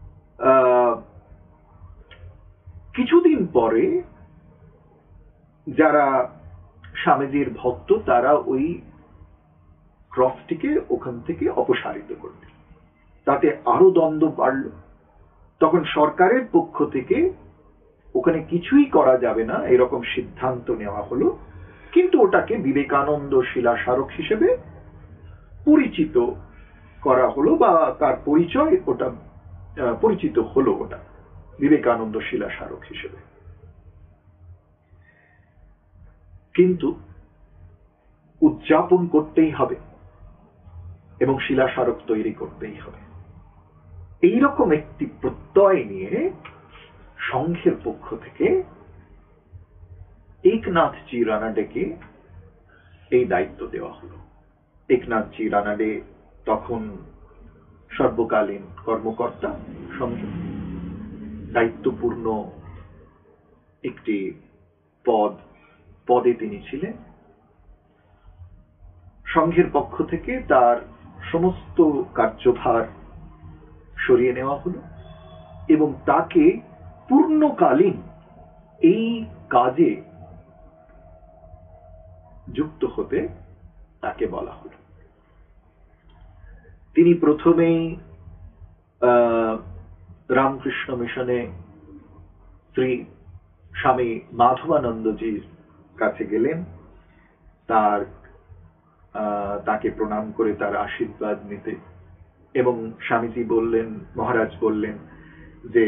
কিছুদিন পরে যারা স্বামীজির ভক্ত তারা ওই ক্রসটিকে ওখান থেকে অপসারিত করল, তাতে আরো দ্বন্দ্ব বাড়ল। তখন সরকারের পক্ষ থেকে ওখানে কিছুই করা যাবে না এরকম সিদ্ধান্ত নেওয়া হলো, কিন্তু ওটাকে বিবেকানন্দ শিলা স্মারক হিসেবে পরিচিত করা হলো, বা তার পরিচয় ওটা পরিচিত হলো ওটা বিবেকানন্দ শিলা স্মারক হিসেবে। কিন্তু উদযাপন করতেই হবে এবং শিলা স্মারক তৈরি করতেই হবে, এইরকম একটি প্রত্যয় নিয়ে সংঘের পক্ষ থেকে একনাথজি রানাডেকে এই দায়িত্ব দেওয়া হলো। একনাথজি রানাডে তখন সর্বকালীন কর্মকর্তা, সংঘে দায়িত্বপূর্ণ একটি পদ পদে তিনি ছিলেন। সংঘের পক্ষ থেকে তার সমস্ত কার্যভার সরিয়ে নেওয়া হলো এবং তাকে পূর্ণকালীন এই কাজে যুক্ত হতে তাকে বলা হলো। তিনি প্রথমেই রামকৃষ্ণ মিশনে শ্রী স্বামী মাধবানন্দজির কাছে গেলেন, তার তাকে প্রণাম করে তার আশীর্বাদ নিতে, এবং স্বামীজি বললেন, মহারাজ বললেন যে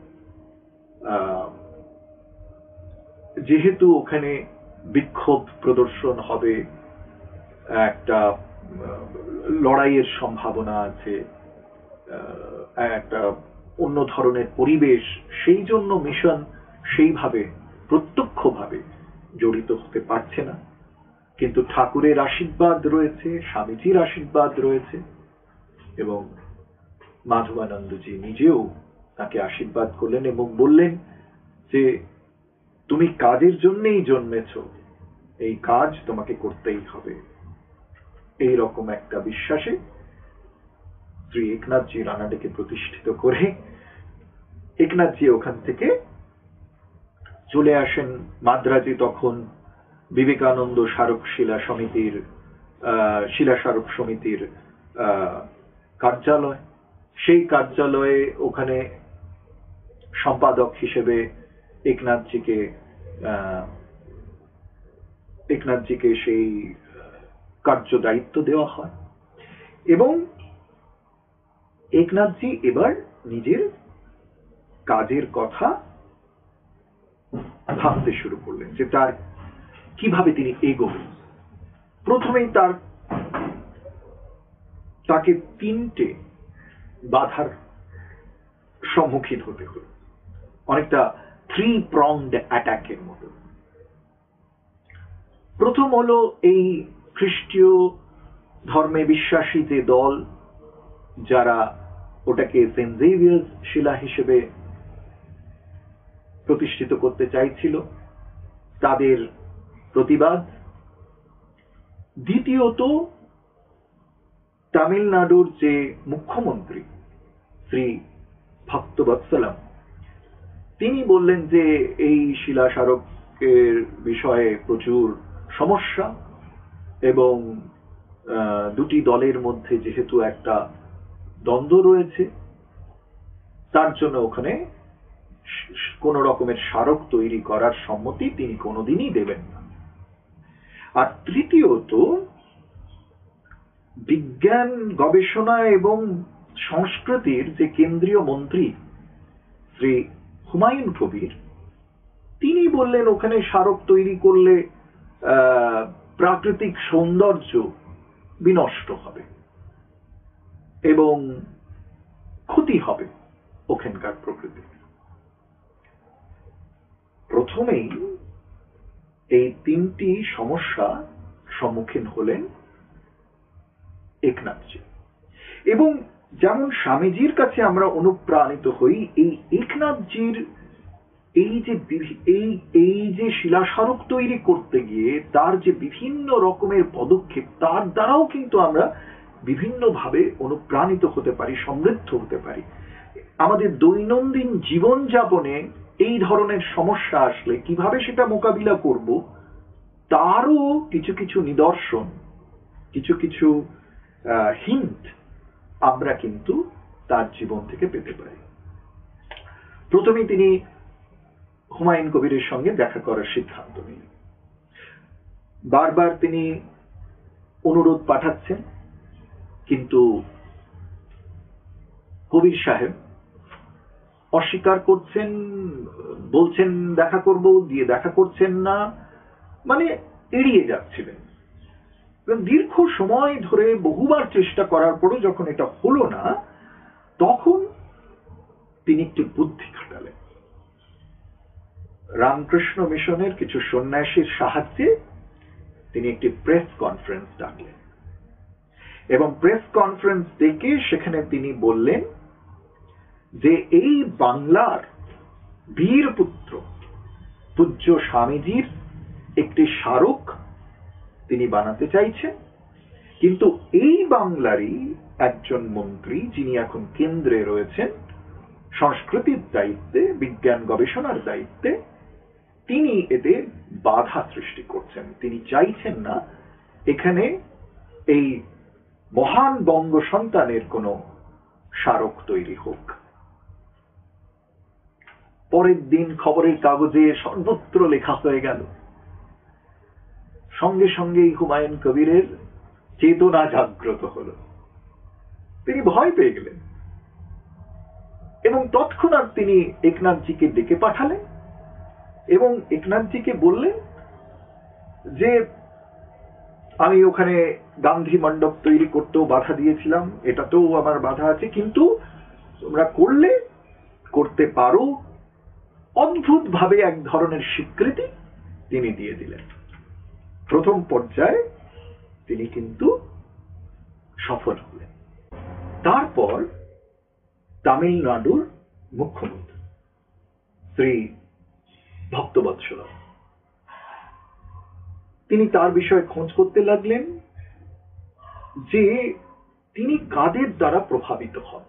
যেহেতু ওখানে বিক্ষোভ প্রদর্শন হবে, একটা লড়াইয়ের সম্ভাবনা আছে, একটা অন্য ধরনের পরিবেশ, সেই জন্য মিশন সেইভাবে প্রত্যক্ষভাবে জড়িত হতে পারছে না, কিন্তু ঠাকুরের আশীর্বাদ রয়েছে, স্বামীজির আশীর্বাদ রয়েছে, এবং মাধবানন্দজি নিজেও তাকে আশীর্বাদ করলেন এবং বললেন যে তুমি কাজের জন্যই জন্মেছ, এই কাজ তোমাকে করতেই হবে। এই রকম একটা বিশ্বাসে শ্রী একনাথজি রানাডেকে প্রতিষ্ঠিত করে একনাথজি ওখান থেকে চলে আসেন মাদ্রাজে। তখন বিবেকানন্দ স্মারক শিলা সমিতির শিলা স্মারক সমিতির কার্যালয়, সেই কার্যালয়ে ওখানে সম্পাদক হিসেবে একনাথজিকে একনাথজিকে সেই কার্য দায়িত্ব দেওয়া হয়, এবং একনাথজি এবার নিজের কাজের কথা ভাবতে শুরু করলেন যে তার কিভাবে তিনি এগোবেন। প্রথমেই তার তাকে তিনটে বাধার সম্মুখীন হতে হলো, অনেকটা থ্রি প্রংড অ্যাটাকের মতো। প্রথম হলো এই খ্রিস্টীয় ধর্মে বিশ্বাসী যে দল, যারা ওটাকে সেন্ট জেভিয়ার্স শিলা হিসেবে প্রতিষ্ঠিত করতে চাইছিল, তাদের প্রতিবাদ। দ্বিতীয়ত তামিলনাড়ুর যে মুখ্যমন্ত্রী শ্রী ভক্তবৎসলম, তিনি বললেন যে এই শিলা স্মারকের বিষয়ে প্রচুর সমস্যা, এবং দুটি দলের মধ্যে যেহেতু একটা দ্বন্দ্ব রয়েছে, তার জন্য ওখানে কোন রকমের স্মারক তৈরি করার সম্মতি তিনি কোনোদিনই দেবেন না। আর তৃতীয়ত বিজ্ঞান গবেষণা এবং সংস্কৃতির যে কেন্দ্রীয় মন্ত্রী শ্রী হুমায়ুন কবির, তিনি বললেন ওখানে স্মারক তৈরি করলে প্রাকৃতিক সৌন্দর্য বিনষ্ট হবে এবং ক্ষতি হবে ওখানকার প্রকৃতি। প্রথমেই এই তিনটি সমস্যা সম্মুখীন হলেন একনাথজি। এবং যেমন স্বামীজির কাছে আমরা অনুপ্রাণিত হই, এই একনাথজির এই যে এই এই যে শিলাস্মারক তৈরি করতে গিয়ে তার যে বিভিন্ন রকমের পদক্ষেপ, তার দ্বারাও কিন্তু আমরা বিভিন্ন ভাবে অনুপ্রাণিত হতে পারি, সমৃদ্ধ হতে পারি। আমাদের দৈনন্দিন জীবনযাপনে এই ধরনের সমস্যা আসলে কিভাবে সেটা মোকাবিলা করব, তারও কিছু কিছু নিদর্শন, কিছু কিছু হিন্ট আমরা কিন্তু তার জীবন থেকে পেতে পারি। প্রথমে তিনি হুমায়ুন কবিরের সঙ্গে দেখা করার সিদ্ধান্ত নিলেন। বারবার তিনি অনুরোধ পাঠাচ্ছেন, কিন্তু কবির সাহেব অস্বীকার করছেন, বলছেন দেখা করব, দিয়ে দেখা করছেন না, মানে এড়িয়ে যাচ্ছিলেন। দীর্ঘ সময় ধরে বহুবার চেষ্টা করার পরও যখন এটা হলো না, তখন তিনি একটি বুদ্ধি খাটালেন। রামকৃষ্ণ মিশনের কিছু সন্ন্যাসীর সাহায্যে তিনি একটি প্রেস কনফারেন্স ডাকলেন এবং প্রেস কনফারেন্স ডেকে সেখানে তিনি বললেন যে এই বাংলার বীরপুত্র পূজ্য স্বামীজির একটি স্মারক তিনি বানাতে চাইছেন, কিন্তু এই বাংলারই একজন মন্ত্রী, যিনি এখন কেন্দ্রে রয়েছেন সংস্কৃতির দায়িত্বে, বিজ্ঞান গবেষণার দায়িত্বে, তিনি এতে বাধা সৃষ্টি করছেন। তিনি চাইছেন না এখানে এই মহান বঙ্গ সন্তানের কোন স্মারক তৈরি হোক। পরের দিন খবরের কাগজে সর্বত্র লেখা হয়ে গেল। সঙ্গে সঙ্গে হুমায়ুন কবিরের চেতনা জাগ্রত হল, তিনি ভয় পেয়ে গেলেন এবং তৎক্ষণাৎ তিনি একনাথজিকে ডেকে পাঠালেন এবং একনাথজিকে বললেন যে আমি ওখানে গান্ধী মণ্ডপ তৈরি করতেও বাধা দিয়েছিলাম, এটাতেও আমার বাধা আছে, কিন্তু তোমরা করলে করতে পারো। অদ্ভুত ভাবে এক ধরনের স্বীকৃতি তিনি দিয়ে দিলেন। প্রথম পর্যায়ে তিনি কিন্তু সফল হলেন। তারপর তামিলনাড়ুর মুখ্যমন্ত্রী শ্রী ভক্তবৎসল, তিনি তার বিষয়ে খোঁজ করতে লাগলেন যে তিনি কাদের দ্বারা প্রভাবিত হন।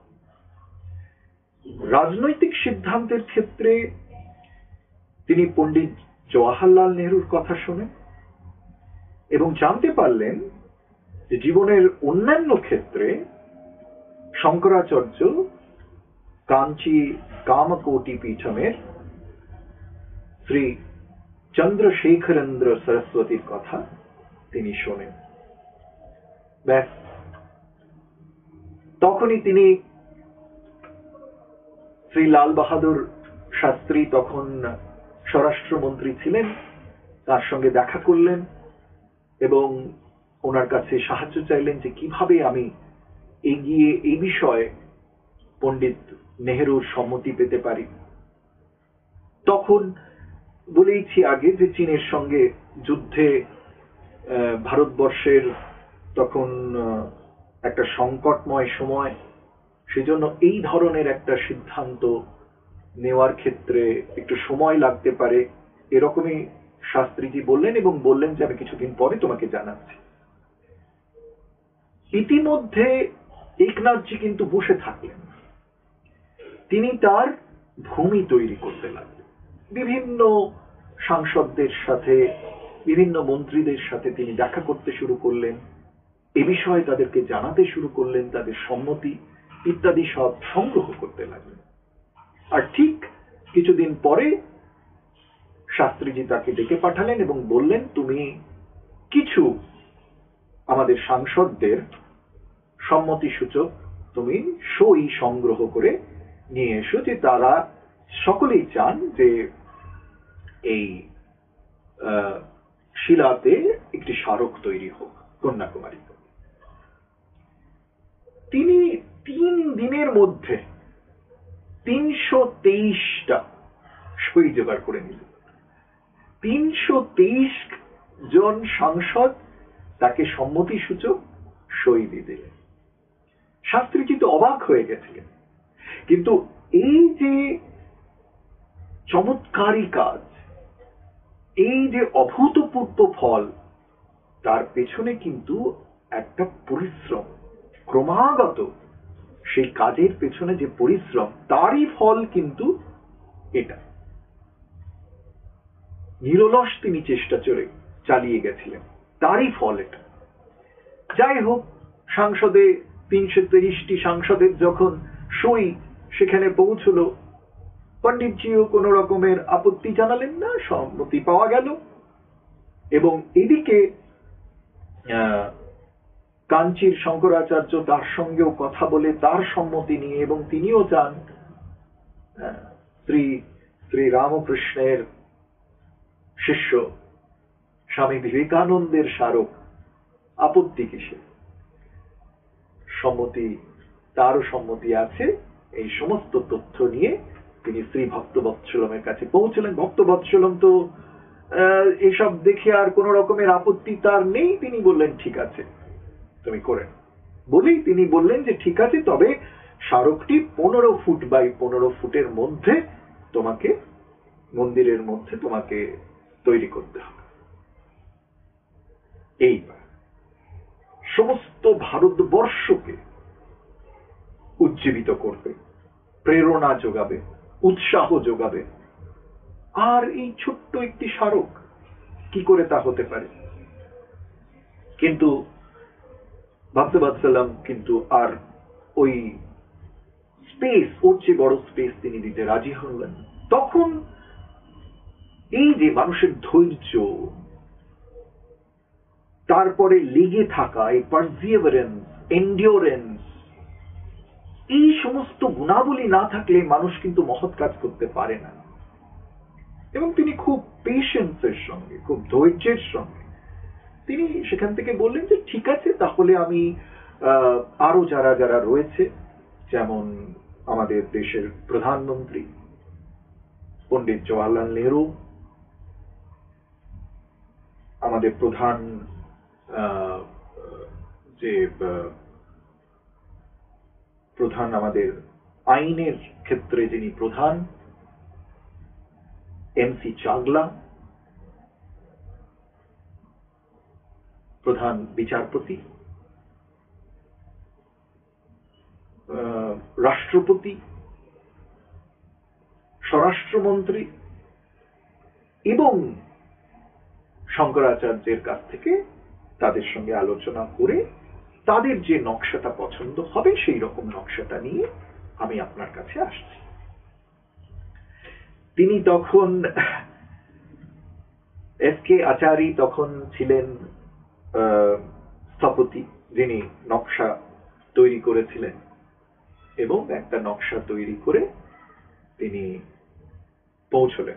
রাজনৈতিক সিদ্ধান্তের ক্ষেত্রে তিনি পণ্ডিত জওয়াহরলাল নেহরুর কথা শোনেন এবং জানতে পারলেন যে জীবনের অন্যান্য ক্ষেত্রে শঙ্করাচার্য কাঞ্চি কামকোটি পীঠমের শ্রী চন্দ্রশেখরেন্দ্র সরস্বতীর কথা তিনি শোনেন। ব্যাস, তখনই তিনি শ্রী লাল বাহাদুর শাস্ত্রী, তখন স্বরাষ্ট্রমন্ত্রী ছিলেন, তার সঙ্গে দেখা করলেন এবং ওনার কাছে সাহায্য চাইলেন যে কিভাবে আমি এগিয়ে এই বিষয়ে পণ্ডিত নেহরুর সম্মতি পেতে পারি। তখন বলেইছি আগে যে চীনের সঙ্গে যুদ্ধে ভারতবর্ষের তখন একটা সংকটময় সময়, সেজন্য এই ধরনের একটা সিদ্ধান্ত নেওয়ার ক্ষেত্রে একটু সময় লাগতে পারে, এরকমই শাস্ত্রীজি বললেন এবং বললেন যে আমি কিছুদিন পরে তোমাকে জানাচ্ছি। ইতিমধ্যে একনাথজি কিন্তু বসে থাকলেন, তিনি তার ভূমি তৈরি করতে লাগলেন। বিভিন্ন সাংসদদের সাথে, বিভিন্ন মন্ত্রীদের সাথে তিনি দেখা করতে শুরু করলেন, এ বিষয়ে তাদেরকে জানাতে শুরু করলেন, তাদের সম্মতি ইত্যাদি সব সংগ্রহ করতে লাগলেন। আর ঠিক কিছুদিন পরে শাস্ত্রীজি তাকে ডেকে পাঠালেন এবং বললেন তুমি কিছু আমাদের সাংসদদের সম্মতি সূচক তুমি সই সংগ্রহ করে নিয়ে এসো, যে তারা সকলেই চান যে এই শিলাতে একটি স্মারক তৈরি হোক কন্যাকুমারীতে। তিনি তিন দিনের মধ্যে তিনশো তেইশটা সই জোগাড় করে নিলেন। তিনশো তেইশ জন সাংসদ তাকে সম্মতি সূচক সই দিয়ে দিলেন। শাস্ত্রীজি তো অবাক হয়ে গেছিলেন। কিন্তু এই যে চমৎকারী কাজ, এই যে অভূতপূর্ব ফল, তার পেছনে কিন্তু একটা পরিশ্রম, ক্রমাগত সেই কাজের পেছনে যে পরিশ্রম, তারই ফল কিন্তু এটা। নিরলস তিনি চেষ্টা চলে চালিয়ে গেছিলেন, তারই ফল এটা। যাই হোক, সংসদে তিনশো তিরিশটি সাংসদের যখন সই সেখানে পৌঁছল, পণ্ডিতজিও কোন রকমের আপত্তি জানালেন না, সম্মতি পাওয়া গেল। এবং এদিকে কাঞ্চির শঙ্করাচার্য তার সঙ্গেও কথা বলে তার সম্মতি নিয়ে, এবং তিনিও চান শ্রী শ্রী রামকৃষ্ণের শিষ্য স্বামী বিবেকানন্দের স্মারক, আপত্তি কিসে, সম্মতি, তারও সম্মতি আছে। এই সমস্ত তথ্য নিয়ে তিনি শ্রী ভক্তবৎসলমের কাছে পৌঁছলেন। ভক্তবৎসলম তো এসব দেখে আর কোন রকমের আপত্তি তার নেই। তিনি বললেন ঠিক আছে, তুমি করেন। বলেই তিনি বললেন যে ঠিক আছে, তবে স্মারকটি পনেরো ফুট বাই পনেরো ফুটের মধ্যে তোমাকে, মন্দিরের মধ্যে তোমাকে তৈরি করতে হবে। এইবার সমস্ত ভারতবর্ষকে উজ্জীবিত করবে, প্রেরণা যোগাবে, উৎসাহ যোগাবে। আর এই ছোট্ট একটি স্মারক, কি করে তা হতে পারে? কিন্তু ভক্তবৎসলম কিন্তু আর ওই স্পেস, ওর চেয়ে বড় স্পেস তিনি দিতে রাজি হলেন। তখন এই যে মানুষের ধৈর্য, তারপরে লেগে থাকা, এই পারসিভারেন্স, এন্ডিওরেন্স, এই সমস্ত গুণাবলী না থাকলে মানুষ কিন্তু মহৎ কাজ করতে পারে না। এবং তিনি খুব পেশেন্সের সঙ্গে, খুব ধৈর্যের সঙ্গে তিনি সেখান থেকে বললেন যে ঠিক আছে, তাহলে আমি আরো যারা যারা রয়েছে, যেমন আমাদের দেশের প্রধানমন্ত্রী পণ্ডিত জওয়াহরলাল নেহরু, আমাদের প্রধান যে প্রধান আমাদের আইনের ক্ষেত্রে যিনি প্রধান, এম সি চাগলা, প্রধান বিচারপতি, রাষ্ট্রপতি, স্বরাষ্ট্রমন্ত্রী, এবং শঙ্করাচার্যের কাছ থেকে তাদের সঙ্গে আলোচনা করে তাদের যে নকশাটা পছন্দ হবে সেই রকম নকশাটা নিয়ে আমি আপনার কাছে আসছি। তিনি তখন, এস কে আচার্য তখন ছিলেন স্থপতি, যিনি নকশা তৈরি করেছিলেন, এবং একটা নকশা তৈরি করে তিনি পৌঁছলেন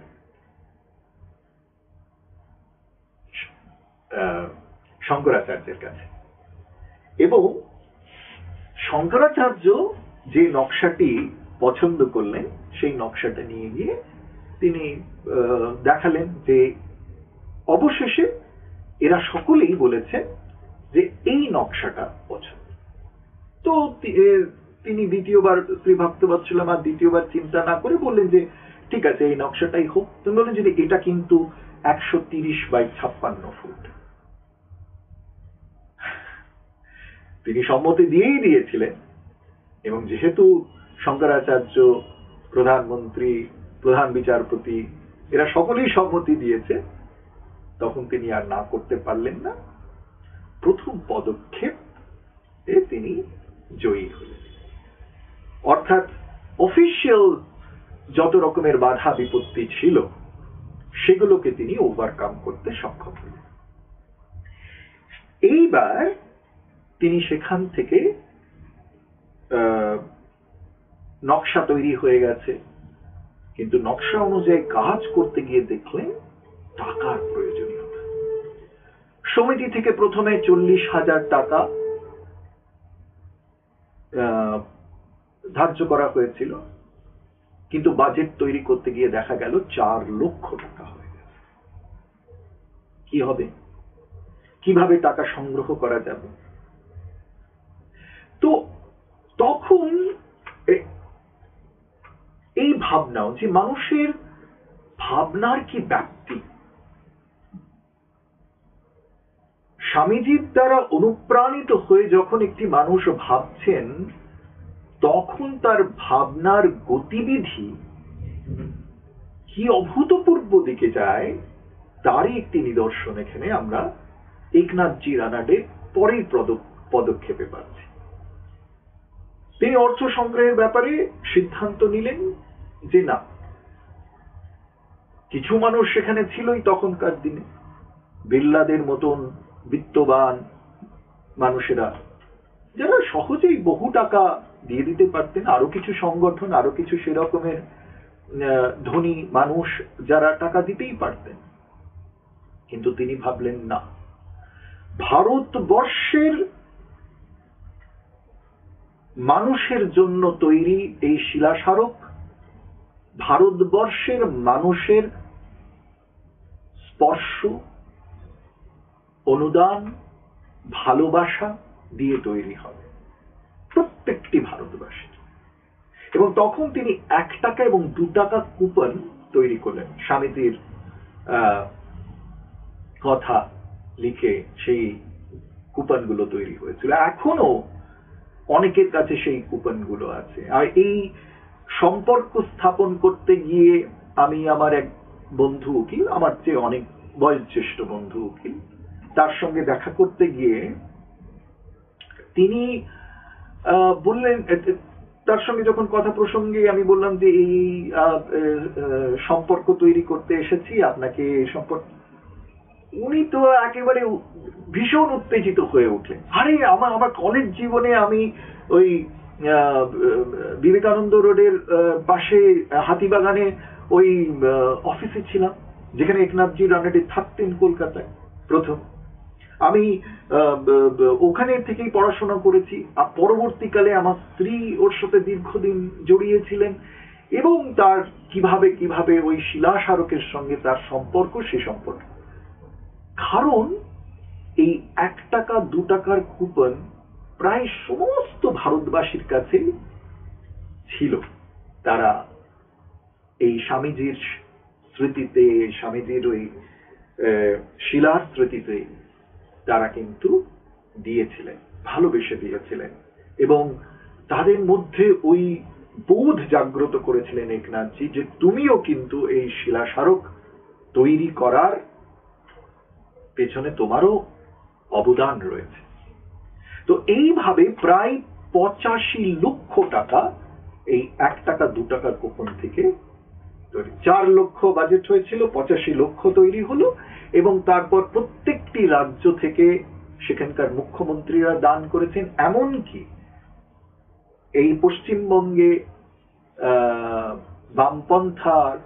শঙ্করাচার্যের কাছে। এবং শঙ্করাচার্য যে নকশাটি পছন্দ করলেন সেই নকশাটা নিয়ে গিয়ে তিনি দেখালেন যে অবশেষে এরা সকলেই বলেছে যে এই নকশাটা পছন্দ। তো তিনি দ্বিতীয়বার, শ্রী ভক্তবৎসলম আর দ্বিতীয়বার চিন্তা না করে বললেন যে ঠিক আছে, এই নকশাটাই হোক। তিনি বললেন যে এটা কিন্তু একশো তিরিশ বাই ছাপ্পান্ন ফুট। তিনি সম্মতি দিয়েই দিয়েছিলেন, এবং যেহেতু শঙ্করাচার্য, প্রধানমন্ত্রী, প্রধান বিচারপতি, এরা সকলেই সম্মতি দিয়েছে, তখন তিনি আর না করতে পারলেন না। প্রথম পদক্ষেপ তিনি জয়ী হলেন। অর্থাৎ অফিসিয়াল যত রকমের বাধা বিপত্তি ছিল সেগুলোকে তিনি ওভারকাম করতে সক্ষম হলেন। এইবার তিনি সেখান থেকে নকশা তৈরি হয়ে গেছে, কিন্তু নকশা অনুযায়ী কাজ করতে গিয়ে দেখলেন টাকার প্রয়োজনীয়তা। সমিতি থেকে প্রথমে চল্লিশ হাজার টাকা ধার্য করা হয়েছিল, কিন্তু বাজেট তৈরি করতে গিয়ে দেখা গেল চার লক্ষ টাকা হয়ে গেছে। কি হবে, কিভাবে টাকা সংগ্রহ করা যাবে? তো তখন এই ভাবনাও যে মানুষের ভাবনার কি ব্যাপ্তি, স্বামীজির দ্বারা অনুপ্রাণিত হয়ে যখন একটি মানুষ ভাবছেন, তখন তার ভাবনার গতিবিধি কি অভূতপূর্ব দিকে যায়, তারই একটি নিদর্শন এখানে আমরা একনাথজি রানাডের পরের পদক্ষেপে পাচ্ছি। তিনি অর্থ সংগ্রহের ব্যাপারে সিদ্ধান্ত নিলেন যে না, কিছু মানুষ সেখানে ছিলই তখনকার দিনে, বিল্লাদের মতন বিত্তবান মানুষেরা যারা সহজেই বহু টাকা দিয়ে দিতে পারতেন, আরো কিছু সংগঠন, আরো কিছু সেরকমের ধনী মানুষ যারা টাকা দিতেই পারতেন। কিন্তু তিনি ভাবলেন না, ভারতবর্ষের মানুষের জন্য তৈরি এই শিলাস্মারক ভারতবর্ষের মানুষের স্পর্শ, অনুদান, ভালোবাসা দিয়ে তৈরি হবে প্রত্যেকটি ভারতবাসীর। এবং তখন তিনি এক টাকা এবং দু টাকা কুপন তৈরি করলেন, স্বামীজির কথা লিখে সেই কুপনগুলো তৈরি হয়েছিল। এখনো অনেকের কাছে সেই কুপনগুলো আছে। আর এই সম্পর্ক স্থাপন করতে গিয়ে আমি আমার এক বন্ধু উকিল, আমার চেয়ে অনেক বয়োজ্যেষ্ঠ বন্ধু উকিল, তার সঙ্গে দেখা করতে গিয়ে তিনি বললেন, তার সঙ্গে যখন কথা প্রসঙ্গে আমি বললাম যে এই সম্পর্ক তৈরি করতে এসেছি, আপনাকে সম্পর্ক, উনি তো একেবারে ভীষণ উত্তেজিত হয়ে উঠলেন। আরে আমার আমার কলেজ জীবনে আমি ওই বিবেকানন্দ রোডের পাশে হাতিবাগানে ওই অফিসে ছিলাম, যেখানে একনাথজি রানাডে থাকতেন কলকাতায় প্রথম। আমি ওখানে থেকেই পড়াশোনা করেছি, আর পরবর্তীকালে আমার স্ত্রী ওর সাথে দীর্ঘদিন জড়িয়েছিলেন, এবং তার কিভাবে কিভাবে ওই শিলাস্মারকের সঙ্গে তার সম্পর্ক, সে সম্পর্ক। কারণ এই এক টাকা দু টাকার কুপন প্রায় সমস্ত ভারতবাসীর কাছে ছিল। তারা এই স্বামীজির স্মৃতিতে, স্বামীজির ওই শিলার স্মৃতিতে তারা কিন্তু দিয়েছিলেন, ভালোবেসে দিয়েছিলেন, এবং তাদের মধ্যে ওই বোধ জাগ্রত করেছিলেন একনাথজি যে তুমিও কিন্তু এই শিলাস্মারক তৈরি করার পেছনে তোমারও অবদান রয়েছে। তো এইভাবে প্রায় পঁচাশি লক্ষ টাকা এই এক টাকা দু টাকার কুপন থেকে তৈরি, চার লক্ষ বাজেট হয়েছিল, পঁচাশি লক্ষ তৈরি হলো। এবং তারপর প্রত্যেকটি রাজ্য থেকে সেখানকার মুখ্যমন্ত্রীরা দান করেছেন। এমনকি এই পশ্চিমবঙ্গে আহ বামপন্থার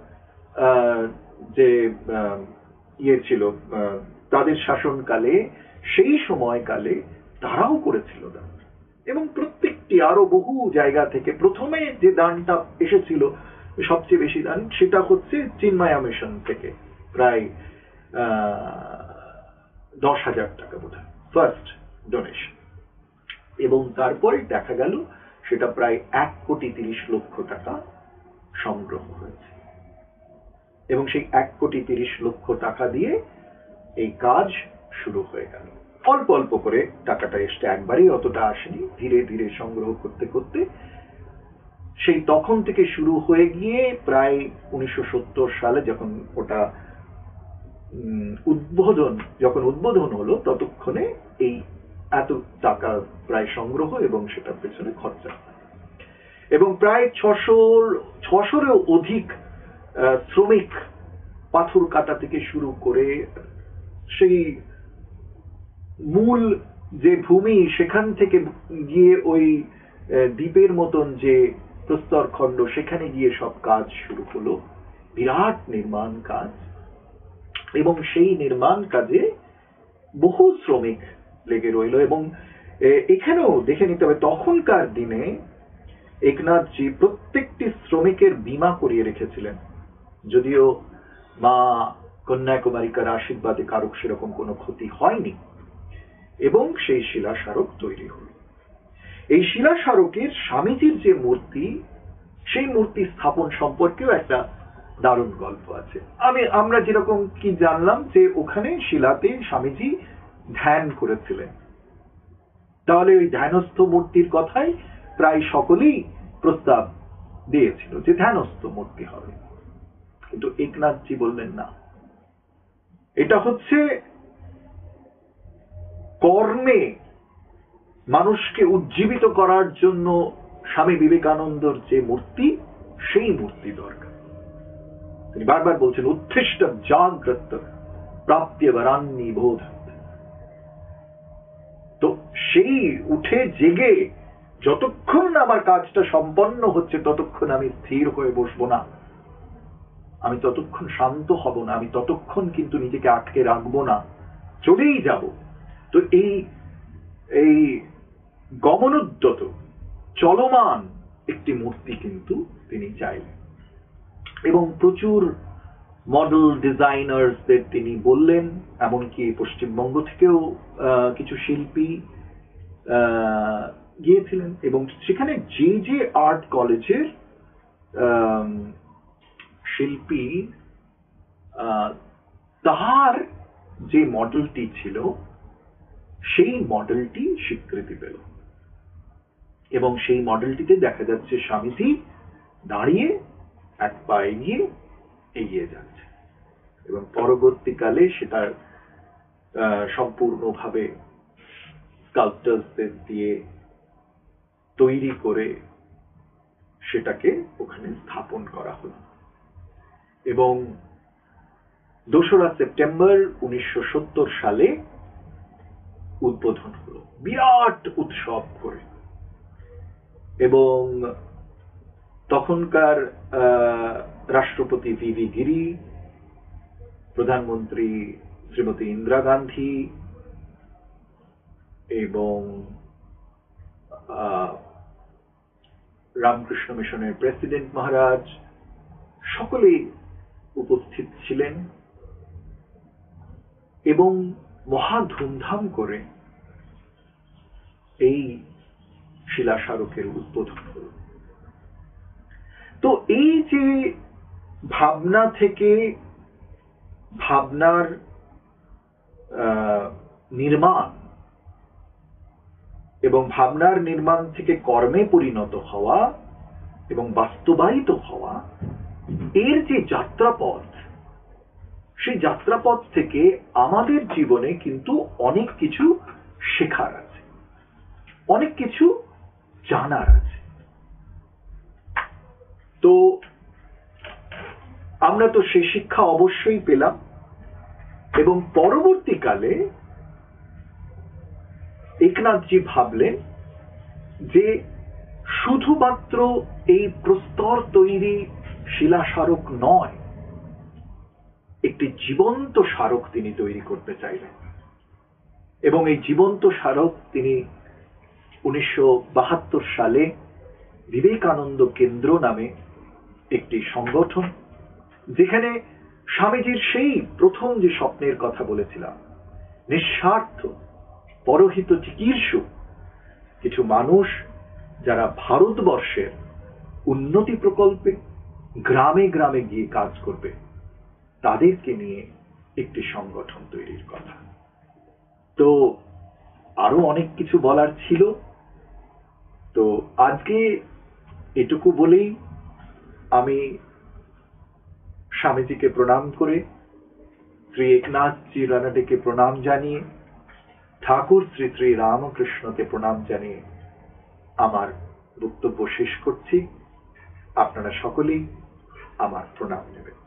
যে ইয়ে ছিল তাদের শাসনকালে, সেই সময়কালে তারাও করেছিল দান। এবং প্রত্যেকটি আরো বহু জায়গা থেকে প্রথমে যে দানটা এসেছিল সবচেয়ে বেশি দান, সেটা হচ্ছে চিন্ময়া মিশন থেকে প্রায় দশ হাজার টাকা বোধহয় ফার্স্ট ডোনেশন। এবং তারপরে দেখা গেল সেটা প্রায় এক কোটি তিরিশ লক্ষ টাকা সংগ্রহ হয়েছে। এবং সেই এক কোটি তিরিশ লক্ষ টাকা দিয়ে এই কাজ শুরু হয়ে গেল। অল্প অল্প করে টাকাটা এসছে, একবারেই অতটা আসেনি, ধীরে ধীরে সংগ্রহ করতে করতে সেই তখন থেকে শুরু হয়ে গিয়ে প্রায় উনিশশো সত্তর সালে যখন ওটা উদ্বোধন যখন উদ্বোধন হলো, ততক্ষণে এই এত টাকা প্রায় সংগ্রহ এবং সেটার পেছনে খরচা। এবং প্রায় ছশো ছশোরও অধিক শ্রমিক পাথর কাটা থেকে শুরু করে সেই মূল যে ভূমি, সেখান থেকে গিয়ে ওই দ্বীপের মতন যে প্রস্তর খণ্ড, সেখানে গিয়ে সব কাজ শুরু হলো, বিরাট নির্মাণ কাজ। এবং সেই নির্মাণ কাজে বহু শ্রমিক লেগে রইল। এবং এখানেও দেখে নিতে হবে, তখনকার দিনে একনাথজি প্রত্যেকটি শ্রমিকের বীমা করিয়ে রেখেছিলেন, যদিও মা কন্যাকুমারিকার আশীর্বাদে কারক সেরকম কোনো ক্ষতি হয়নি। এবং সেই শিলা স্মারক তৈরি হল। এই শিলা স্মারকের স্বামীজির যে মূর্তি, সেই মূর্তি স্থাপন সম্পর্কেও একটা দারুণ গল্প আছে। আমি আমরা যেরকম কি জানলাম যে ওখানে শিলাতে স্বামীজি ধ্যান করেছিলেন, তাহলে ওই ধ্যানস্থ মূর্তির কথাই প্রায় সকলেই প্রস্তাব দিয়েছিল যে ধ্যানস্থ মূর্তি হবে। কিন্তু একনাথজি বললেন না, এটা হচ্ছে কর্মে মানুষকে উজ্জীবিত করার জন্য স্বামী বিবেকানন্দর যে মূর্তি, সেই মূর্তি দরকার। তিনি বারবার বলছেন, উত্থিষ্ট জাগ্রত প্রাপ্য বরান্নি বোধ। তো সেই উঠে জেগে যতক্ষণ না আমার কাজটা সম্পন্ন হচ্ছে ততক্ষণ আমি স্থির হয়ে বসবো না, আমি ততক্ষণ শান্ত হব না, আমি ততক্ষণ কিন্তু নিজেকে আটকে রাখবো না, চলেই যাব। তো এই এই গমনোদ্যত চলমান একটি মূর্তি কিন্তু তিনি চাইলেন। এবং প্রচুর মডেল ডিজাইনার্সদের তিনি বললেন, এমনকি পশ্চিমবঙ্গ থেকেও কিছু শিল্পী গিয়েছিলেন। এবং সেখানে যে যে আর্ট কলেজের শিল্পী, তার যে মডেলটি ছিল সেই মডেলটি স্বীকৃতি পেল। এবং সেই মডেলটিতে দেখা যাচ্ছে স্বামীজি দাঁড়িয়ে এক পা এগিয়ে এগিয়ে যাচ্ছে। এবং পরবর্তীকালে সেটা সম্পূর্ণভাবে স্কাল্পচারদের দিয়ে তৈরি করে সেটাকে ওখানে স্থাপন করা হলো। এবং দোসরা সেপ্টেম্বর উনিশশো সত্তর সালে উদ্বোধন হলো বিরাট উৎসব করে। এবং তখনকার রাষ্ট্রপতি ভি ভি গিরি, প্রধানমন্ত্রী শ্রীমতী ইন্দিরা গান্ধী এবং রামকৃষ্ণ মিশনের প্রেসিডেন্ট মহারাজ সকলেই উপস্থিত ছিলেন। এবং মহা ধুমধাম করে এই শিলা স্মারকের উদ্বোধন হল। তো এই যে ভাবনা থেকে ভাবনার নির্মাণ এবং ভাবনার নির্মাণ থেকে কর্মে পরিণত হওয়া এবং বাস্তবায়িত হওয়া, এর যে যাত্রাপথ, সেই যাত্রাপথ থেকে আমাদের জীবনে কিন্তু অনেক কিছু শেখার আছে, অনেক কিছু জানার আছে। তো আমরা তো সেই শিক্ষা অবশ্যই পেলাম। এবং পরবর্তীকালে একনাথজি ভাবলেন যে শুধুমাত্র এই প্রস্তর তৈরি শিলা স্মারক নয়, একটি জীবন্ত স্মারক তিনি তৈরি করতে চাইলেন। এবং এই জীবন্ত স্মারক তিনি উনিশশো বাহাত্তর সালে বিবেকানন্দ কেন্দ্র নামে একটি সংগঠন, যেখানে স্বামীজির সেই প্রথম যে স্বপ্নের কথা বলেছিলাম, নিঃস্বার্থ পরহিত চিকীর্ষু কিছু মানুষ যারা ভারতবর্ষের উন্নতি প্রকল্পে গ্রামে গ্রামে গিয়ে কাজ করবে, তাদেরকে নিয়ে একটি সংগঠন তৈরির কথা। তো আরো অনেক কিছু বলার ছিল, তো আজকে এটুকু বলেই আমি স্বামীজিকে প্রণাম করে, শ্রী একনাথজি রানাডেকে প্রণাম জানিয়ে, ঠাকুর শ্রী শ্রী রামকৃষ্ণকে প্রণাম জানিয়ে আমার বক্তব্য শেষ করছি। আপনারা সকলেই আমার প্রণাম নেবেন।